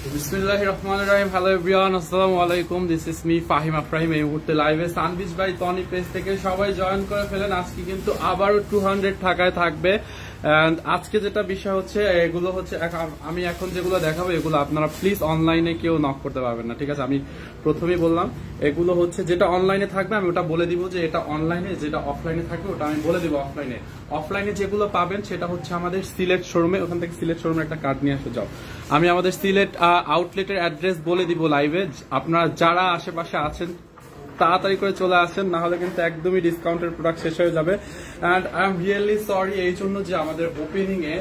বিসমিল্লাহির রহমানির রহিম। Hello everyone, আসসালামু আলাইকুম। This is me Fahim Afrahim. এই মুহূর্তে লাইভে সানবিচ বাই টনি পেজ থেকে সবাই জয়েন করে ফেলেন। আজকে কিন্তু আবারও 200 টাকায় থাকবে। এন্ড আজকে যেটা বিষয় হচ্ছে, এগুলো হচ্ছে আমি এখন যেগুলো দেখাবো এগুলো আপনারা প্লিজ অনলাইনে কেউ নক করতে পারবেন না, ঠিক আছে? আমি প্রথমেই বললাম এগুলো হচ্ছে যেটা অনলাইনে থাকবে আমি ওটা বলে দিব যে এটা অনলাইনে, যেটা অফলাইনে থাকবে ওটা আমি বলে দিব অফলাইনে। অফলাইনে যেগুলো পাবেন সেটা হচ্ছে আমাদের সিলেট শোরুমে, ওখান থেকে সিলেট শোরুমে একটা কার্ড নিয়ে আসে যাও। আমি আমাদের সিলেট আউটলেটের অ্যাড্রেস বলে দিব লাইভে। আপনারা যারা আশেপাশে আছেন তাড়াতাড়ি করে চলে আসেন, না হলে কিন্তু একদমই ডিসকাউন্টের প্রোডাক্ট শেষ হয়ে যাবে। And I am really sorry এই জন্য যে আমাদের ওপেনিং এ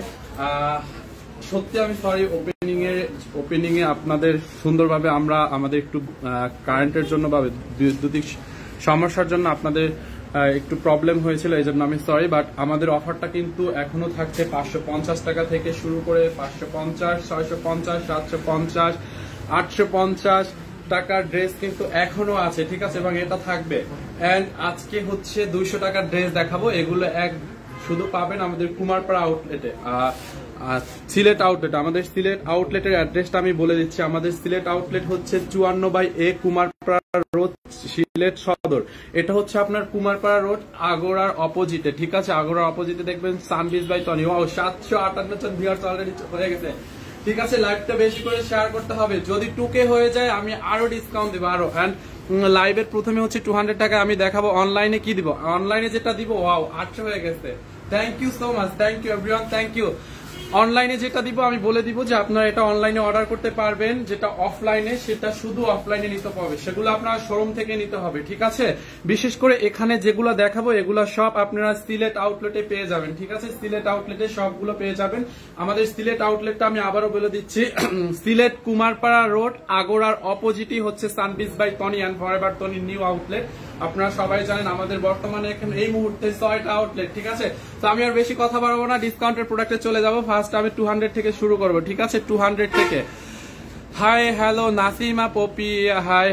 সত্যি আমি সরি, ওপেনিং এ আপনাদের সুন্দরভাবে আমরা আমাদের একটু কারেন্টের জন্য বা বৈদ্যুতিক সমস্যার জন্য আপনাদের একটু প্রবলেম হয়েছিল, এই জন্য আমি সরি। বাট আমাদের অফারটা কিন্তু এখনো থাকছে 550 টাকা থেকে শুরু করে 550, 650, 750, 850 টাকার ড্রেস কিন্তু এখনো আছে, ঠিক আছে? এবং এটা থাকবে। এন্ড আজকে হচ্ছে 200 টাকার ড্রেস দেখাবো। এগুলো শুধু পাবেন আমাদের কুমারপাড়া আউটলেটে, সিলেট আউটলেট। আমাদের সিলেট আউটলেটের অ্যাড্রেসটা আমি বলে দিচ্ছি। আমাদের সিলেট আউটলেট হচ্ছে 54/A কুমারপাড়া রোড, সিলেট সদর। এটা হচ্ছে আপনার কুমারপাড়া রোড আগোড়ার অপোজিটে, ঠিক আছে? আগোড়ার অপোজিটে দেখবেন সানবিচ বাই টনি। ও 758 জন ভিউয়ার্স অলরেডি হয়ে গেছে, ঠিক আছে? লাইভটা বেশি করে শেয়ার করতে হবে। যদি 2K হয়ে যায় আমি আরো ডিসকাউন্ট দেবো আরো। এন্ড লাইভের প্রথমে হচ্ছে 200 টাকা আমি দেখাবো। অনলাইনে কি দিব? অনলাইনে যেটা দিব, ওয়াও 800 হয়ে গেছে। Thank you so much, thank you everyone, thank you. অনলাইনে যেটা দিব আমি বলে দিব যে আপনারা এটা অনলাইনে অর্ডার করতে পারবেন। যেটা অফলাইনে সেটা শুধু অফলাইনে নিতে হবে, সেগুলো আপনারা শোরুম থেকে নিতে হবে, ঠিক আছে? বিশেষ করে এখানে যেগুলো দেখাবো এগুলো সব আপনারা সিলেট আউটলেটে পেয়ে যাবেন, ঠিক আছে? সিলেট আউটলেটে সবগুলো পেয়ে যাবেন। আমাদের সিলেট আউটলেটটা আমি আবারও বলে দিচ্ছি, সিলেট কুমারপাড়া রোড আগোড়ার অপোজিটই হচ্ছে Sunbeach by Tony and Forever Tony new outlet. আপনারা সবাই জানেন আমাদের বর্তমানে এখানে এই মুহূর্তে 6টা আউটলেট, ঠিক আছে? তো আমি আর বেশি কথা বাড়াবো না, ডিসকাউন্টের প্রোডাক্টে চলে যাবো। ফার্স্ট আমি 200 থেকে শুরু করবো, ঠিক আছে? 200 থেকে। Hi hello Nasima Popy, hi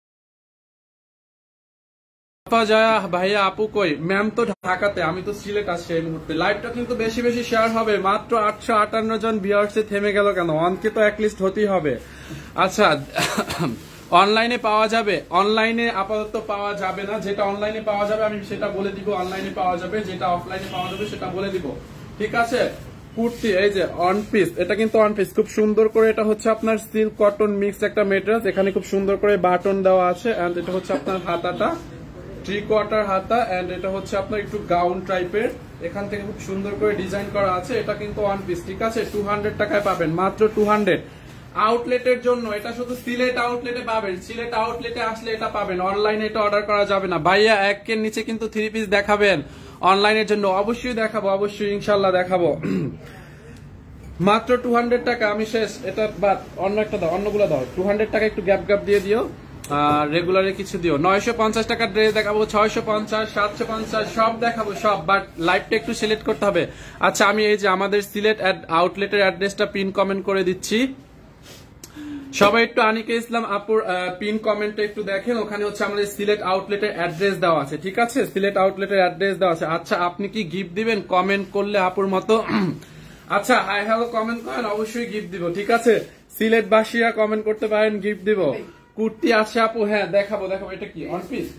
ভাইয়া আপু কই? ম্যাম তো ঢাকাতে, আমি তো সিলেট আসছি এই মুহূর্তে। লাইভটা কিন্তু বেশি বেশি শেয়ার হবে। মাত্র 858 জন ভিউয়ার্সে থেমে গেল কেন? অনকে তো অ্যাটলিস্ট হতেই হবে। আচ্ছা, অনলাইনে পাওয়া যাবে? অনলাইনে আপাতত পাওয়া যাবে না। যেটা অনলাইনে পাওয়া যাবে আমি সেটা বলে দিব। অনলাইনে পাওয়া যাবে, যেটা অফলাইনে পাওয়া যাবে সেটা বলে দিব, ঠিক আছে? কুর্তি, এই যে অন পিস, এটা কিন্তু অন পিস, খুব সুন্দর করে। এটা হচ্ছে আপনার সিল্ক কটন মিক্স একটা মেটেরিয়াল। এখানে খুব সুন্দর করে বাটন দেওয়া আছে। এন্ড এটা হচ্ছে আপনার হাতাটা 3/4 হাতা। এন্ড এটা হচ্ছে আপনার একটু গাউন টাইপের, এখান থেকে খুব সুন্দর করে ডিজাইন করা আছে। এটা কিন্তু ওয়ান পিস, ঠিক আছে? 200 টাকায় পাবেন, মাত্র 200। আউটলেটের জন্য এটা শুধু সিলেট আউটলেটে পাবেন। সিলেট আউটলেটে আসলে এটা পাবেন, অনলাইনে এটা অর্ডার করা যাবে না। ভাইয়া 1 নিচে কিন্তু 3 পিস দেখাবেন অনলাইনের জন্য? অবশ্যই দেখাবো, অবশ্যই ইনশাল্লাহ দেখাবো। মাত্র 200 টাকা, আমি শেষ। এটা বাদ, অন্য একটা দাও, অন্যগুলো দাও। 200 টাকা একটু গ্যাপ গ্যাপ দিয়ে দিও, রেগুলারে কিছু দিও। 950 টাকার ড্রেস দেখাবো, 650, 750 সব দেখাবো সব। বাট লাইভটা একটু সিলেক্ট করতে হবে। আচ্ছা, আমি এই যে আমাদের সিলেট আউটলেটের অ্যাড্রেসটা পিন কমেন্ট করে দিচ্ছি। সবাই একটু আনিকা ইসলাম আপুর পিন কমেন্টে একটু দেখেন। ওখানে হচ্ছে আমাদের সিলেট আউটলেটের অ্যাড্রেস দেওয়া আছে, ঠিক আছে? সিলেট আউটলেটের অ্যাড্রেস দেওয়া আছে। আচ্ছা, আপনি কি গিফট দিবেন কমেন্ট করলে আপুর মতো? আচ্ছা, হাই হ্যালো কমেন্ট করেন, অবশ্যই গিফট দিব, ঠিক আছে? সিলেটবাসীরা কমেন্ট করতে পারেন, গিফট দিব। কুর্তি আছে আপু? হ্যাঁ দেখাবো, দেখাবো। এটা কি one piece?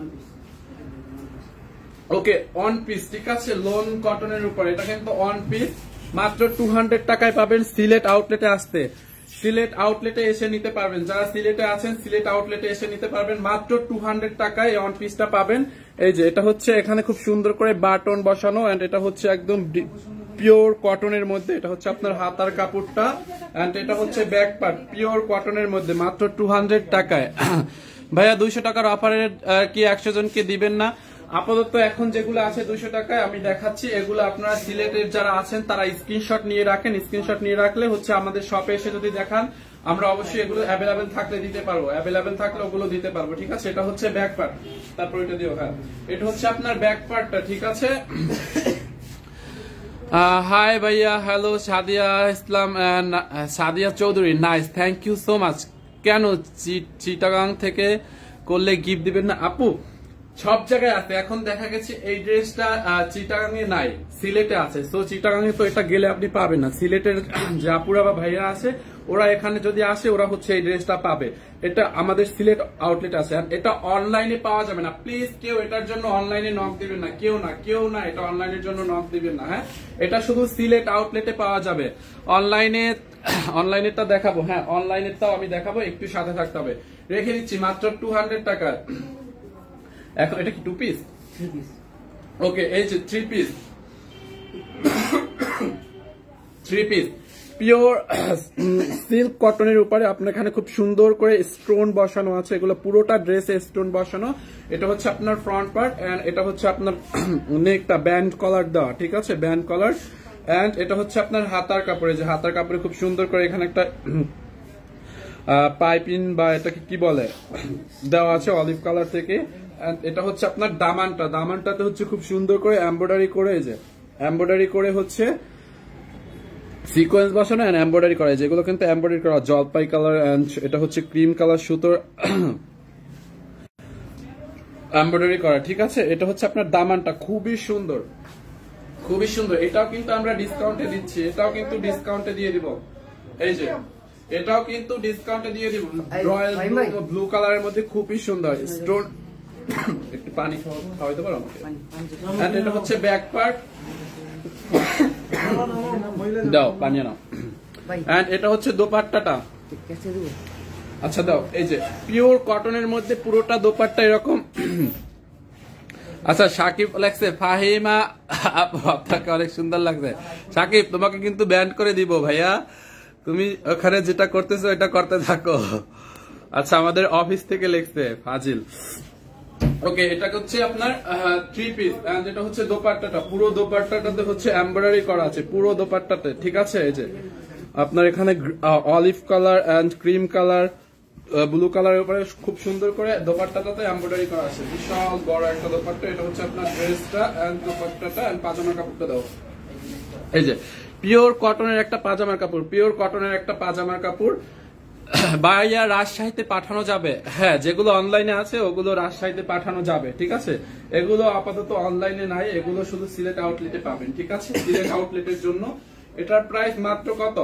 Okay, one piece, ঠিক আছে? লোন কটনের উপর, এটা কিন্তু অন পিস। মাত্র 200 টাকায় পাবেন। সিলেট আউটলেটে আসতে, সিলেট আউটলেটে এসে নিতে পারবেন। যারা সিলেটে আছেন সিলেট আউটলেটে এসে নিতে পারবেন। মাত্র 200 টাকায় অন পিসটা পাবেন। এই যে এটা হচ্ছে এখানে খুব সুন্দর করে বাটন বসানো। এন্ড এটা হচ্ছে একদম পিওর কটনের মধ্যে। এটা হচ্ছে আপনার হাতার কাপড়টা। এন্ড এটা হচ্ছে ব্যাক পার্ট, পিওর কটনের মধ্যে, মাত্র 200 টাকায়। ভাইয়া 200 টাকার অফারের কি 100 জনকে দিবেন না? আপাতত এখন যেগুলো আছে 200 টাকায় আমি দেখাচ্ছি। এগুলো আপনারা সিলেটের যারা আছেন তারা স্ক্রিনশট নিয়ে রাখেন। স্ক্রিনশট নিয়ে রাখলে হচ্ছে আমাদের শপে এসে যদি দেখান আমরা অবশ্যই এগুলো অ্যাভেলেবেল থাকলে দিতে পারবো, অ্যাভেলেবেল থাকলে ওগুলো দিতে পারবো, ঠিক আছে? এটা হচ্ছে ব্যাক পার্ট, তারপর এটা দিও। হ্যাঁ, এটা হচ্ছে আপনার ব্যাক পার্টটা, ঠিক আছে? হাই ভাইয়া, hello Sadia Islam, Sadia Chowdhury, nice, thank you so much. কেন চিটাগাং থেকে করলে গিফট দিবেন না আপু? সব জায়গায় আছে। এখন দেখা গেছে এই ড্রেসটা চিটাগাঙে নাই, সিলেটে আছে। সো চিটাগাঙে তো এটা গেলে আপনি পাবেন না। সিলেটের যে আপুরা বা ভাইয়া আছে ওরা এখানে যদি আসে ওরা হচ্ছে এই ড্রেসটা পাবে। এটা আমাদের সিলেট আউটলেট আছে। আর এটা অনলাইনে পাওয়া যাবে না। প্লিজ কেউ এটার জন্য অনলাইনে নক দিবেন না, কেউ না এটা অনলাইনের জন্য নক দিবেন না। হ্যাঁ, এটা শুধু সিলেট আউটলেটে পাওয়া যাবে। অনলাইনেরটা দেখাবো, হ্যাঁ অনলাইনেরটাও আমি দেখাবো, একটু সাথে থাকতে হবে। রেখে দিচ্ছি মাত্র 200 টাকা। এখন এটা কি 2 পিস? ওকে, এই যে 3 পিস, 3 পিস পিওর সিল্ক কটনের উপরে আপনার এখানে খুব সুন্দর করে স্টোন বসানো আছে। এগুলো পুরোটা ড্রেসে স্টোন বসানো। এটা হচ্ছে আপনার ফ্রন্ট পার্ট এন্ড এটা হচ্ছে আপনার নেকটা ব্যান্ড কলার দেওয়া, ঠিক আছে, ব্যান্ড কলার। এন্ড এটা হচ্ছে আপনার হাতার কাপড়ে, যে হাতার কাপড়ে খুব সুন্দর করে এখানে একটা পাইপিং বা এটাকে কি বলে দেওয়া আছে অলিভ কালার থেকে। এটা হচ্ছে আপনার দামানটাতে হচ্ছে খুব সুন্দর করে এমব্রয়ডারি করে, এই যে এমব্রয়ডারি করে হচ্ছে সিকোয়েন্স বসানো এন্ড এমব্রয়ডারি করা, যেগুলো কিন্তু এমব্রয়ডারি করা জলপাই কালার এন্ড এটা হচ্ছে ক্রিম কালার সুতোর এমব্রয়ডারি করা, ঠিক আছে। এটা হচ্ছে আপনার দামানটা, খুবই সুন্দর, খুবই সুন্দর। এটাও কিন্তু আমরা ডিসকাউন্টে দিচ্ছি, এটাও কিন্তু ডিসকাউন্টে দিয়ে দিব। এই যে এটাও কিন্তু ডিসকাউন্টে দিয়ে দিব, রয়্যাল ব্লু কালারের মধ্যে খুবই সুন্দর স্টোন। একটু পানি খাওয়াইতে পারো আমাকে? এন্ড এটা হচ্ছে ব্যাক পার্ট, দাও পানি নাও। এন্ড এটা হচ্ছে দোপাট্টাটা, আচ্ছা দাও। এই যে পিওর কটনের মধ্যে পুরোটা দোপাট্টা এরকম। আচ্ছা সাকিব লাগছে, ফাহিমা আপনাকে অনেক সুন্দর লাগছে। সাকিব তোমাকে কিন্তু ব্যান্ড করে দিব ভাইয়া, তুমি ওখানে যেটা করতেছো এটা করতে থাকো। আচ্ছা আমাদের অফিস থেকে লিখছে ফাজিল। ওকে, এটা হচ্ছে আপনার 3 পিস এন্ড এটা হচ্ছে দোপাট্টাটা, পুরো দোপাট্টাটাতে হচ্ছে এমব্রয়ডারি করা আছে পুরো দোপাট্টাতে, ঠিক আছে। এই যে আপনার এখানে olive colour and cream colour blue কালারের উপরে খুব সুন্দর করে দোপাট্টাটাতে এমব্রয়ডারি করা আছে। বিশাল বড় একটা দোপাট্টা। এটা হচ্ছে আপনার ড্রেসটা এন্ড দোপাট্টাটা এন্ড পাজামার কাপড়টা দাও। এই যে পিওর কটনের একটা পাজামার কাপড়, পিওর কটনের একটা পাজামার কাপড়। ভাইয়া রাজশাহীতে পাঠানো যাবে? হ্যাঁ, যেগুলো অনলাইনে আছে ওগুলো রাজশাহীতে পাঠানো যাবে, ঠিক আছে। এগুলো আপাতত অনলাইনে নাই, এগুলো শুধু সিলেট আউটলেটে পাবেন, ঠিক আছে। সিলেট আউটলেটের জন্য এটার প্রাইস মাত্র কত?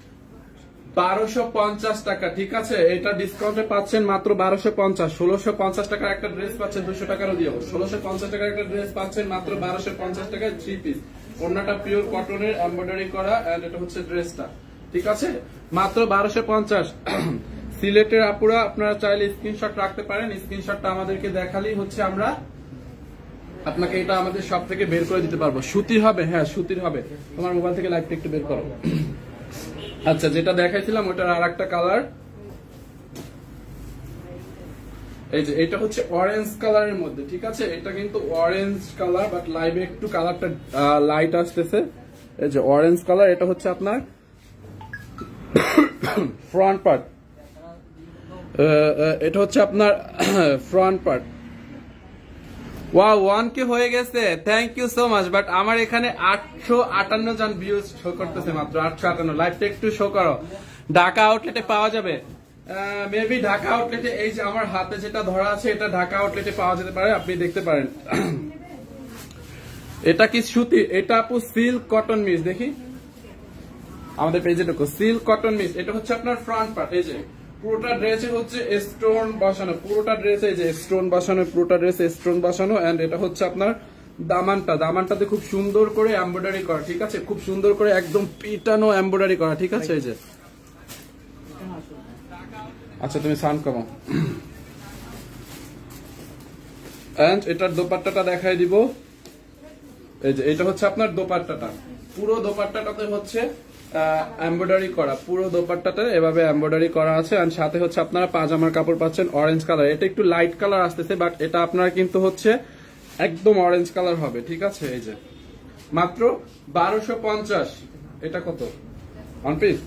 1250 টাকা, ঠিক আছে। এটা ডিসকাউন্টে পাচ্ছেন মাত্র 1250। 1650 টাকার একটা ড্রেস পাচ্ছেন 200 টাকারও দিয়ে। 1650 টাকার একটা ড্রেস পাচ্ছেন মাত্র 1250 টাকায় 3 পিস। ওড়নাটা পিওর কটনের এমব্রয়ডারি করা এন্ড এটা হচ্ছে ড্রেসটা, ঠিক আছে, মাত্র 1250। সিলেটের আপুরা আপনারা চাইলে স্ক্রিনশট রাখতে পারেন। স্ক্রিনশটটা আমাদেরকে দেখালেই হচ্ছে আমরা আপনাকে এটা আমাদের সব থেকে বের করে দিতে পারবো। সুতির হবে? হ্যাঁ সুতির হবে। তোমার মোবাইল থেকে লাইভটা একটু বের করো। আচ্ছা, যেটা দেখাইছিলাম ওটার আর একটা কালার, এই যে এটা হচ্ছে অরেঞ্জ কালারের মধ্যে, ঠিক আছে। এটা কিন্তু অরেঞ্জ কালার, বাট লাইভে একটু কালারটা লাইট আসতেছে। এই যে অরেঞ্জ কালার, এটা হচ্ছে আপনার ফ্রন্ট পার্ট, এটা হচ্ছে আপনার ফ্রন্ট পার্ট। ওয়াও, 1K হয়ে গেছে, thank you so much. But আমার এখানে 858 জন ভিউজ শো করতেছে, মাত্র 858। লাইভটা একটু শো করো। ঢাকা আউটলেটে পাওয়া যাবে মেবি, ঢাকা আউটলেটে এই যে আমার হাতে যেটা ধরা আছে এটা ঢাকা আউটলেটে পাওয়া যেতে পারে, আপনি দেখতে পারেন। এটা কি সুতি? এটা আপু সিল্ক কটন মিক্স, দেখি আমাদের পেজে ঢুকো, সিল্ক কটন মিক্স। এটা হচ্ছে আপনার ফ্রন্ট পার্ট, এই যে পুরোটা ড্রেসে হচ্ছে স্টোন বসানো, পুরোটা ড্রেসে যে স্টোন বসানো, পুরোটা ড্রেসে স্টোন বসানো। এন্ড এটা হচ্ছে আপনার দামানটাতে খুব সুন্দর করে এমব্রয়ডারি করা, ঠিক আছে, খুব সুন্দর করে একদম পিটানো এমব্রয়ডারি করা, ঠিক আছে। এই যে আচ্ছা তুমি সাউন্ড কমাও। এন্ড এটার দোপাট্টাটা দেখাই দিব। এই যে এটা হচ্ছে আপনার দোপাট্টাটা, পুরো দোপাট্টাটাতে হচ্ছে এমব্রয়ডারি করা, পুরো দোপাট্টাতে এভাবে এমব্রয়ডারি করা আছে। আর সাথে হচ্ছে আপনারা পাজামার কাপড় পাচ্ছেন অরেঞ্জ কালার। এটা একটু লাইট কালার আসতেছে, বাট এটা আপনার কিন্তু হচ্ছে একদম অরেঞ্জ কালার হবে, ঠিক আছে। এই যে মাত্র 1250। এটা কত? One piece?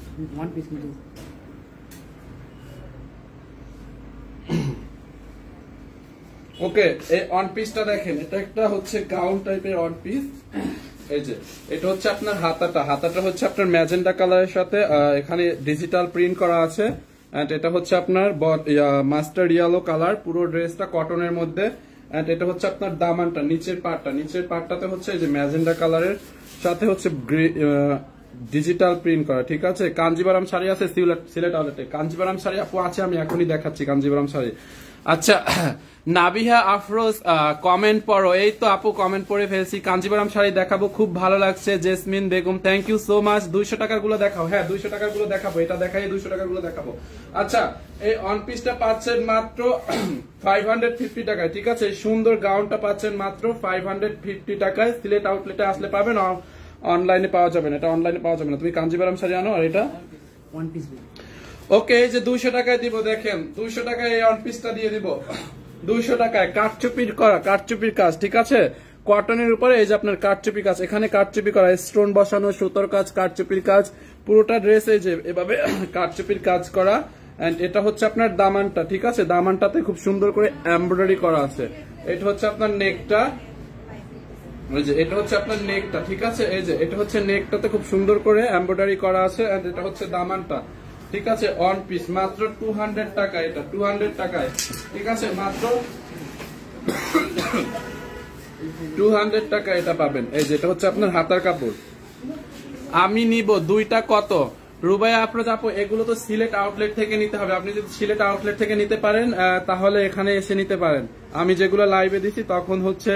ওকে, এই ওয়ান পিসটা দেখেন, এটা একটা হচ্ছে গাউন টাইপের ওয়ান পিস। এই যে এটা হচ্ছে আপনার হাতাটা হচ্ছে আপনার ম্যাজেন্টা কালারের সাথে এখানে ডিজিটাল প্রিন্ট করা আছে। এন্ড এটা হচ্ছে আপনার মাস্টার্ড ইয়েলো কালার, পুরো ড্রেসটা কটনের মধ্যে। এন্ড এটা হচ্ছে আপনার দামানটা, নিচের পার্টটাতে হচ্ছে এই যে ম্যাজেন্ডা কালারের সাথে হচ্ছে ডিজিটাল প্রিন্ট করা, ঠিক আছে। কাঞ্জিভারাম শাড়ি আছে সিলেট আউটলেটে, কাঞ্জিভারাম শাড়ি আপু আছে, আমি এখনই দেখাচ্ছি কাঞ্জিভারাম শাড়ি। আচ্ছা নাবিহা আফরোজ কমেন্ট পড়ো, এই তো আপু কমেন্ট পড়ে ফেলছি, কাঞ্জিভারাম শাড়ি দেখাবো, খুব ভালো লাগছে। Jasmin Begum thank you so much. 200 টাকার গুলো দেখাও, হ্যাঁ 200 টাকার গুলো দেখাবো, এটা দেখাই 200 টাকার গুলো দেখাবো। আচ্ছা এই অন পিসটা পাচ্ছেন মাত্র 550 টাকায়, ঠিক আছে। সুন্দর গাউনটা পাচ্ছেন মাত্র 550 টাকায়। সিলেট আউটলেটে আসলে পাবেন, অনলাইনে পাওয়া যাবে না, এটা অনলাইনে পাওয়া যাবে না। তুমি কাঞ্জিভারাম শাড়ি আনো, আর এটা ওয়ান পিস। ওকে এই যে 200 টাকায় দিব, দেখেন 200 টাকায় এই অন পিসটা দিয়ে দিব, 200 টাকায় কাঠচুপির করা, কাঠচুপির কাজ, ঠিক আছে। কটনের উপরে এই যে আপনার কাঠচুপি কাজ, এখানে কাঠচুপি করা, স্টোন বসানো, সুতোর কাজ, কাঠচুপির কাজ, পুরোটা ড্রেস এই যে এভাবে কাঠচুপির কাজ করা। এন্ড এটা হচ্ছে আপনার দামানটা, ঠিক আছে। দামানটাতে খুব সুন্দর করে এমব্রয়ডারি করা আছে। এটা হচ্ছে আপনার নেকটা, এই যে এটা হচ্ছে আপনার নেকটা, ঠিক আছে। এই যে এটা হচ্ছে নেকটাতে খুব সুন্দর করে এমব্রয়ডারি করা আছে। এন্ড এটা হচ্ছে দামানটা, ঠিক আছে। অন পিস মাত্র 200 টাকা, এটা 200 টাকায়, ঠিক আছে। মাত্র 200 টাকা এটা পাবেন। এই যে এটা হচ্ছে আপনার হাতার কাপড়। আমি নিব দুইটা কত, রুবাইয়া আফরোজ আপু এগুলো তো সিলেট আউটলেট থেকে নিতে হবে। আপনি যদি সিলেট আউটলেট থেকে নিতে পারেন তাহলে এখানে এসে নিতে পারেন। আমি যেগুলো লাইভে দিছি তখন হচ্ছে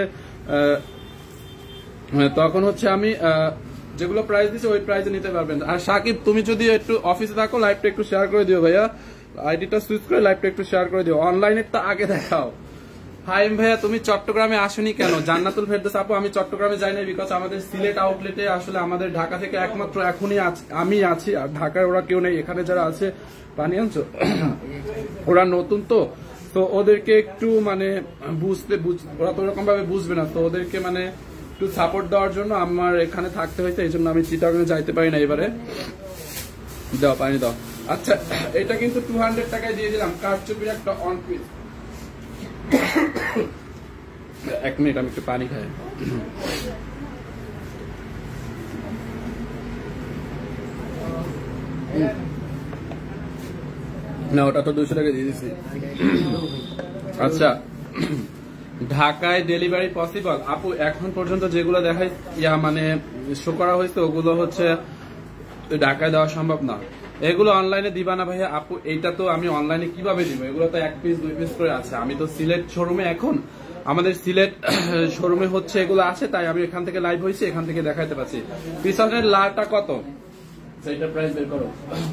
আমি যেগুলো প্রাইস দিচ্ছি ওই প্রাইসে নিতে পারবেন। আর সাকিব তুমি যদি একটু অফিসে থাকো লাইভটা একটু শেয়ার করে দিও ভাইয়া, আইডিটা সুইচ করে লাইভটা একটু শেয়ার করে দিও, অনলাইনেরটা আগে দেখাও। ফাহিম ভাইয়া তুমি চট্টগ্রামে আসনি কেন? জান্নাতুল ফেরদৌস আপু আমি চট্টগ্রামে যাই না, বিকজ আমাদের সিলেট আউটলেটে আসলে আমাদের ঢাকা থেকে একমাত্র এখনই আমি আছি, আর ঢাকায় ওরা কেউ নেই। এখানে যারা আছে পানি আনছো ওরা নতুন তো ওদেরকে একটু মানে ওরা তো ওরকম ভাবে বুঝবে না, তো ওদেরকে মানে একটু সাপোর্ট দেওয়ার জন্য আমার এখানে থাকতে হয়েছে, এই জন্য আমি চিটাগাঙে যাইতে পারি না এবারে। দাও পানি দাও। আচ্ছা এটা কিন্তু 200 টাকায় দিয়ে দিলাম, কাঠচুপির একটা অন পিস। 1 মিনিট আমি একটু পানি খাই। না ওটা তো 200 টাকা দিয়ে দিচ্ছি। আচ্ছা ঢাকায় ডেলিভারি পসিবল আপু? এখন পর্যন্ত যেগুলো দেখাই মানে শো করা হয়েছে ওগুলো হচ্ছে ঢাকায় দেওয়া সম্ভব না। এগুলো অনলাইনে দিবা না ভাইয়া? আপু এইটা তো আমি অনলাইনে কিভাবে দিব, এগুলো তো 1 পিস 2 পিস করে আছে। আমি তো সিলেট শোরুমে, এখন আমাদের সিলেট শোরুমে হচ্ছে এগুলো আছে, তাই আমি এখান থেকে লাইভ হয়েছি, এখান থেকে দেখাইতে পারছি। পিছনের লালটা কত, সেইটা প্রাইস বের করো,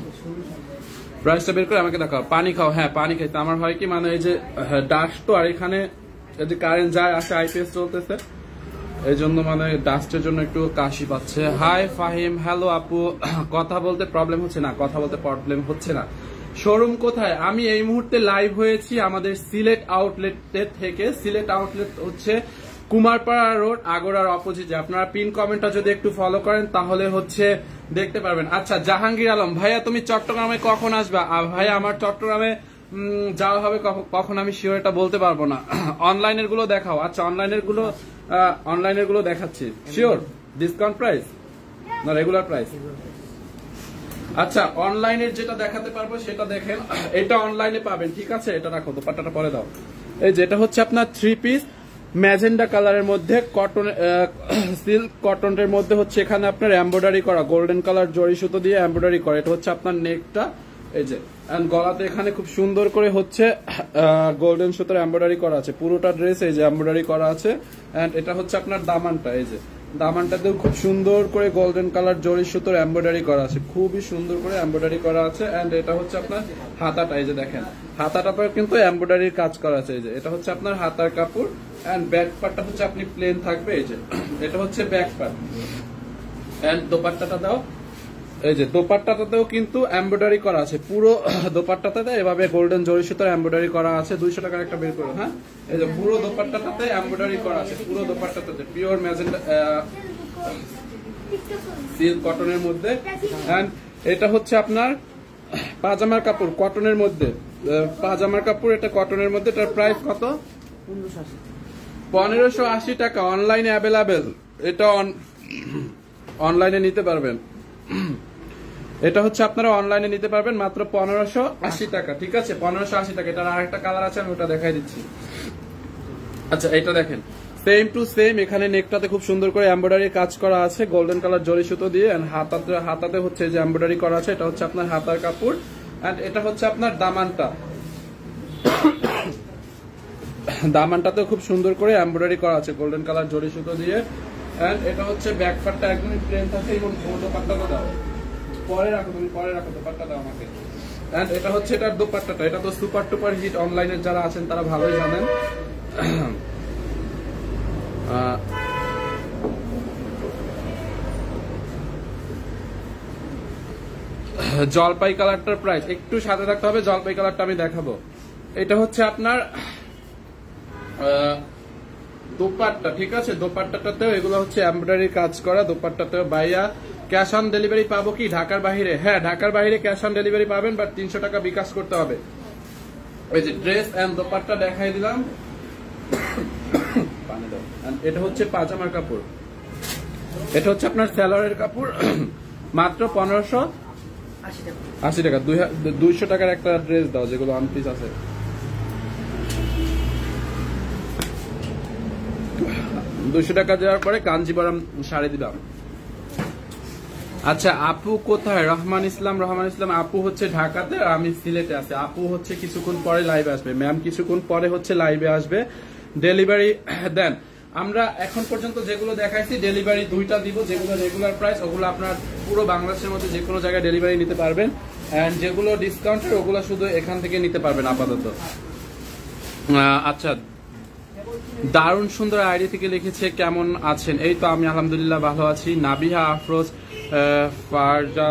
প্রাইসটা বের করে আমাকে দেখাও। পানি খাও, হ্যাঁ পানি খাইতে আমার হয় কি মানে এই যে ডাস্ট তো, আর এখানে যদি কারেন্ট যায় আসে, আইপিএস চলতেছে, এই জন্য মানে ডাস্টের জন্য একটু কাশি পাচ্ছে। হাই ফাহিম, হ্যালো আপু, কথা বলতে প্রবলেম হচ্ছে না? কথা বলতে প্রবলেম হচ্ছে না। শোরুম কোথায়? আমি এই মুহূর্তে লাইভ হয়েছি আমাদের সিলেট আউটলেট থেকে। সিলেট আউটলেট হচ্ছে কুমারপাড়া রোড, আগোড়ার অপোজিটে। আপনারা পিন কমেন্টটা যদি একটু ফলো করেন তাহলে হচ্ছে দেখতে পারবেন। আচ্ছা জাহাঙ্গীর আলম ভাইয়া তুমি চট্টগ্রামে কখন আসবা? ভাইয়া আমার চট্টগ্রামে যাওয়া হবে কখন আমি শিওর এটা বলতে পারবো না। অনলাইনের গুলো দেখাও। আচ্ছা অনলাইনের গুলো দেখাচ্ছি, শিওর ডিসকাউন্ট প্রাইস না রেগুলার প্রাইস? আচ্ছা অনলাইনের যেটা দেখাতে পারবো সেটা দেখেন, এটা অনলাইনে পাবেন, ঠিক আছে। এটা রাখো, দোপাট্টাটা পরে দাও। এই যেটা হচ্ছে আপনার 3 পিস ম্যাজেন্ডা কালারের মধ্যে কটন, সিল্ক কটনের মধ্যে হচ্ছে এখানে আপনার এমব্রয়ডারি করা, গোল্ডেন কালার জরি সুতো দিয়ে এমব্রয়ডারি করা। এটা হচ্ছে আপনার নেকটা, এই যে গলাতে এখানে খুব সুন্দর করে হচ্ছে গোল্ডেন সুতোর এমব্রয়ডারি করা আছে। পুরোটা ড্রেস এই যে এমব্রয়ডারি করা আছে। এন্ড এটা হচ্ছে আপনার দামানটা, এই যে দামানটাতেও খুব সুন্দর করে গোল্ডেন কালার জরি সুতোর এমব্রয়ডারি করা আছে, খুবই সুন্দর করে এমব্রয়ডারি করা আছে। এন্ড এটা হচ্ছে আপনার হাতাটা, এই যে দেখেন হাতাটা পরে কিন্তু এমব্রয়ডারির কাজ করা আছে। এই যে এটা হচ্ছে আপনার হাতার কাপড়। এন্ড ব্যাক পার্টটা হচ্ছে আপনি প্লেন থাকবে, এই যে এটা হচ্ছে ব্যাক পার্ট। এন্ড দোপাট্টাটা দাও, এই যে দোপাট্টাটাতেও কিন্তু এমব্রয়ডারি করা আছে, পুরো দোপাট্টাটাতে এভাবে গোল্ডেন জরি সুতোর এমব্রয়ডারি করা আছে। 200 টাকার একটা বের করো, হ্যাঁ এই যে পুরো দোপাট্টাটাতে এমব্রয়ডারি করা আছে, পুরো দোপাট্টাটাতে পিওর ম্যাজেন্ডা সিল্ক কটনের মধ্যে। এন্ড এটা হচ্ছে আপনার পাজামার কাপড় কটনের মধ্যে, পাজামার কাপড় এটা কটনের মধ্যে। এটার প্রাইস কত? 1580 টাকা। অনলাইনে অ্যাভেলেবেল, এটা অনলাইনে নিতে পারবেন। এটা হচ্ছে আপনারা অনলাইনে নিতে পারবেন মাত্র 1580 টাকা, ঠিক আছে 1580 টাকা। এটার আরেকটা কালার আছে, আমি ওটা দেখাই দিচ্ছি। আচ্ছা এটা দেখেন সেম টু সেম, এখানে নেকটাতে খুব সুন্দর করে এমব্রয়ডারি কাজ করা আছে গোল্ডেন কালার জরি সুতো দিয়ে, এন্ড হাতাতে হচ্ছে যে এমব্রয়ডারি করা আছে, এটা হচ্ছে আপনার হাতার কাপড়, এন্ড এটা হচ্ছে আপনার দামানটা। দামানটাতে খুব সুন্দর করে এমব্রয়ডারি করা আছে গোল্ডেন কালার জরি সুতো দিয়ে, এন্ড এটা হচ্ছে ব্যাক পার্টটা একদমই প্লেন থাকে, এবং দোপাট্টাটা দাও পরে রাখো, তুমি পরে রাখো, দোপাট্টা দাও আমাকে। এন্ড এটা হচ্ছে এটার দোপাট্টাটা, এটা তো সুপার টুপার হিট, অনলাইনে যারা আছেন তারা ভালোই জানেন। জলপাই কালারটার প্রাইস একটু সাথে থাকতে হবে, জলপাই কালারটা আমি দেখাবো। এটা হচ্ছে আপনার দোপাট্টা, ঠিক আছে, দোপাট্টাটাতেও এগুলো হচ্ছে এমব্রয়ডারি কাজ করা, দোপাট্টাতেও। ভাইয়া ক্যাশ অন ডেলিভারি পাবো কি ঢাকার বাইরে? হ্যাঁ ঢাকার বাইরে ক্যাশ অন ডেলিভারি পাবেন, বাট 300 টাকা বিকাশ করতে হবে। এই যে ড্রেস এন্ড দোপাট্টা দেখাই দিলাম। এটা হচ্ছে পাজামার কাপড়, এটা হচ্ছে আপনার স্যালোয়ারের কাপড়, মাত্র 1580 টাকা। 200 টাকার একটা ড্রেস দাও যেগুলো ওয়ান পিস আছে। $200 দেওয়ার পরে কাঞ্জিবরম শাড়ি দিলাম। আচ্ছা আপু কোথায়? রহমান ইসলাম আপু হচ্ছে ঢাকাতে, আমি সিলেটে আছি। আপু হচ্ছে কিছুক্ষণ পরে লাইভে আসবে, ম্যাম কিছুক্ষণ পরে হচ্ছে লাইভে আসবে। ডেলিভারি দেন। আমরা এখন পর্যন্ত যেগুলো দেখাইছি ডেলিভারি 2টা দিব, যেগুলো রেগুলার প্রাইস ওগুলো আপনার পুরো বাংলাদেশের মধ্যে যে কোনো জায়গায় ডেলিভারি নিতে পারবেন, এন্ড যেগুলো ডিসকাউন্টের ওগুলো শুধু এখান থেকে নিতে পারবেন আপাতত। আচ্ছা দারুণ সুন্দর আইডি থেকে লিখেছে কেমন আছেন? এই তো আমি আলহামদুলিল্লাহ ভালো আছি। নাবিহা আফরোজ ফারজা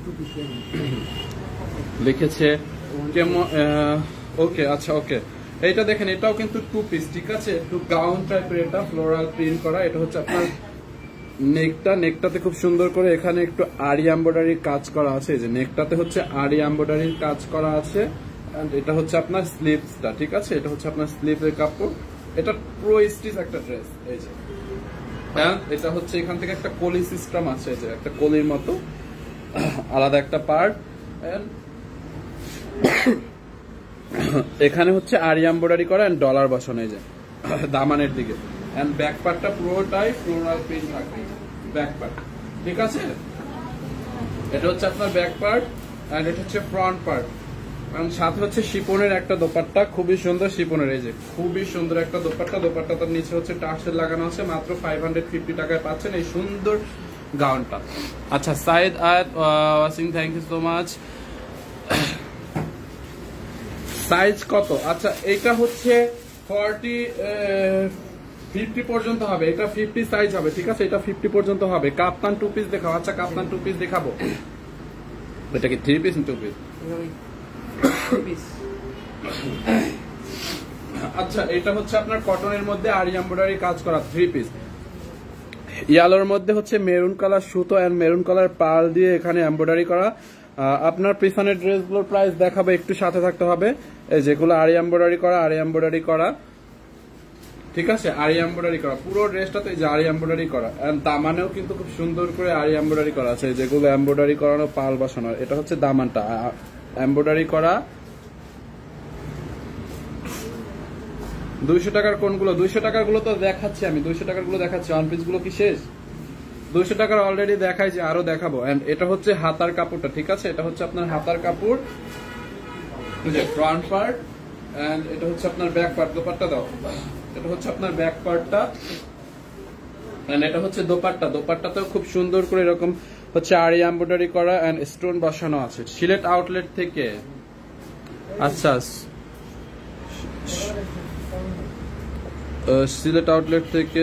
লিখেছে কেমন, ওকে আচ্ছা ওকে। এইটা দেখেন এটাও কিন্তু 2 পিস, ঠিক আছে, একটু গাউন টাইপের, এটা ফ্লোরাল প্রিন্ট করা। এটা হচ্ছে আপনার নেকটাতে খুব সুন্দর করে এখানে একটু আরি এমব্রয়ডারির কাজ করা আছে, এই যে নেকটাতে হচ্ছে আরি এমব্রয়ডারির কাজ করা আছে, এন্ড এটা হচ্ছে আপনার স্লিভসটা, ঠিক আছে, এটা হচ্ছে আপনার স্লিভের কাপড়। এটা প্রো স্টিচ একটা ড্রেস, এই যে এটা হচ্ছে এখান থেকে একটা কলি সিস্টেম আছে, যে একটা কলির মতো আলাদা একটা পার্ট, এখানে হচ্ছে আরি এমব্রয়ডারি করা এন্ড ডলার বসানো, এই যে দামানের দিকে, এন্ড ব্যাক পার্টটা পুরোটাই ফ্লোরাল প্রিন্ট থাকবে ব্যাক পার্ট, ঠিক আছে। এটা হচ্ছে আপনার ব্যাক পার্ট, এন্ড এটা হচ্ছে ফ্রন্ট পার্ট, কারণ সাথে হচ্ছে শিপনের একটা দোপাট্টা, খুবই সুন্দর শিপনের, এই যে খুবই সুন্দর একটা দোপাট্টা। দোপাট্টাটার নিচে হচ্ছে টার্সেল লাগানো আছে, মাত্র 550 টাকায় পাচ্ছেন এই সুন্দর গাউনটা। আচ্ছা সাইদ আয়াত ওয়াসিং, thank you so much. Size কত? আচ্ছা এটা হচ্ছে 50 পর্যন্ত হবে, এটা 50 সাইজ হবে, ঠিক আছে, এটা 50 পর্যন্ত হবে। কাপ্তান 2 পিস দেখাও। আচ্ছা কাপ্তান 2 পিস দেখাবো। এটা কি 3 পিস 2 পিস? আচ্ছা এটা হচ্ছে আপনার কটনের মধ্যে আরি এমব্রয়ডারি কাজ করা 3 পিস। ইয়ালোর মধ্যে হচ্ছে মেরুন কালার সুতো এন্ড মেরুন কালার পার্ল দিয়ে এখানে এমব্রয়ডারি করা। আপনার পিছনের ড্রেসগুলোর প্রাইস দেখাবে, একটু সাথে থাকতে হবে। এই যেগুলো আরি এমব্রয়ডারি করা, ঠিক আছে, আরি এমব্রয়ডারি করা পুরো ড্রেসটাতে, এই যে আরি এমব্রয়ডারি করা, এন্ড দামানেও কিন্তু খুব সুন্দর করে আরি এমব্রয়ডারি করা আছে, যেগুলো এমব্রয়ডারি করানো পাল বসানো। এটা হচ্ছে দামানটা এমব্রয়ডারি করা। 200 টাকার কোনগুলো? 200 টাকার গুলো তো দেখাচ্ছি আমি, 200 টাকার গুলো দেখাচ্ছি। ওয়ান পিস গুলো কি শেষ? 200 টাকার অলরেডি দেখাইছি, আরো দেখাবো। এন্ড এটা হচ্ছে হাতার কাপড়টা, ঠিক আছে, এটা হচ্ছে আপনার হাতার কাপড়, ফ্রন্ট পার্ট, এন্ড এটা হচ্ছে আপনার ব্যাক পার্ট। দোপাট্টা দাও। এটা হচ্ছে আপনার ব্যাক পার্টটা, এন্ড এটা হচ্ছে দোপাট্টা। দোপাট্টাতেও খুব সুন্দর করে এরকম হচ্ছে আরি এমব্রয়ডারি করা এন্ড স্টোন বসানো আছে, সিলেট আউটলেট থেকে। আচ্ছা সিলেট আউটলেট থেকে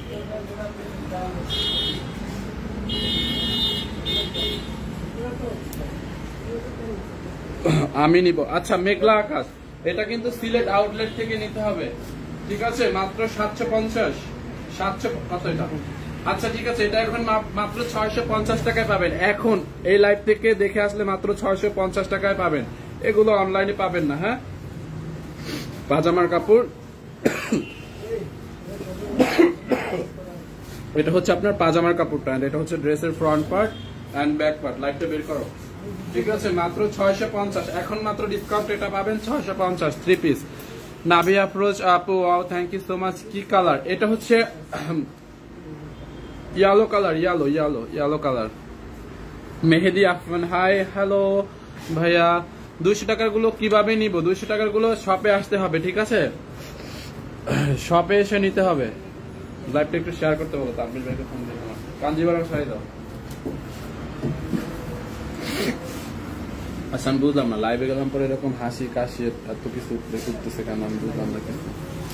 আমি নিব। আচ্ছা মেঘলা আকাশ, এটা কিন্তু সিলেট আউটলেট থেকে নিতে হবে, ঠিক আছে, মাত্র 750 কত এটা? আচ্ছা ঠিক আছে, এটা এখন মাত্র 650 টাকায় পাবেন। এখন এই লাইভ থেকে দেখে আসলে মাত্র 650 টাকায় পাবেন, এগুলো অনলাইনে পাবেন না। হ্যাঁ পাজামার কাপড়, এটা হচ্ছে আপনার পাজামার কাপড়টা, এটা হচ্ছে ড্রেসের front part and back part. লাইটটা বের করো, ঠিক আছে, মাত্র 650। এখন মাত্র ডিসকাউন্ট এটা পাবেন 650 3 পিস। নাভি আফরোজ আপু, wow thank you so much. কি কালার এটা? হচ্ছে yellow colour, yellow colour. Mehedi Afman hi, hello ভাইয়া। 200 টাকার গুলো কিভাবে নিব? 200 টাকার গুলো শপে আসতে হবে, ঠিক আছে? শপে এসে নিতে হবে। লাইভটা একটু শেয়ার করতে বলো, তানভীর ভাইকে ফোন দিয়ে। কাঞ্জিবরম শাড়ি দাও। আচ্ছা আমি বুঝলাম না, লাইভে গেলাম পরে এরকম হাসি কাশি এত কিছু করতেছে কেন, আমি বুঝলাম না কেন।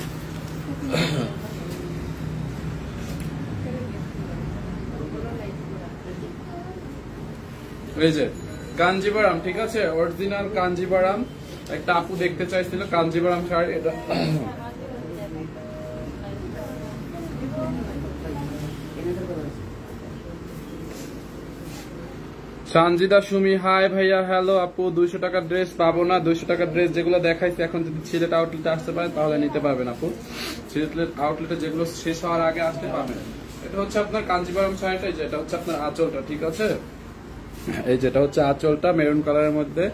এই যে কাঞ্জিবরম, ঠিক আছে, অরিজিনাল কাঞ্জিবরম। একটা আপু দেখতে চাইছিল কাঞ্জিবরম শাড়ি, এটা সানজিদা সুমি হাই ভাইয়া, হ্যালো আপু। 200 টাকার ড্রেস পাবো না? 200 টাকার ড্রেস যেগুলো দেখাইছে এখন যদি সিলেট আউটলেটে আসতে পারেন তাহলে নিতে পারবেন আপু। সিলেট আউটলেটে যেগুলো শেষ হওয়ার আগে আসতে পারবেন। এটা হচ্ছে আপনার কাঞ্জিবরম শাড়িটা, যেটা হচ্ছে আপনার আঁচলটা, ঠিক আছে? এই যেটা হচ্ছে আঁচলটা মেরুন কালারের মধ্যে,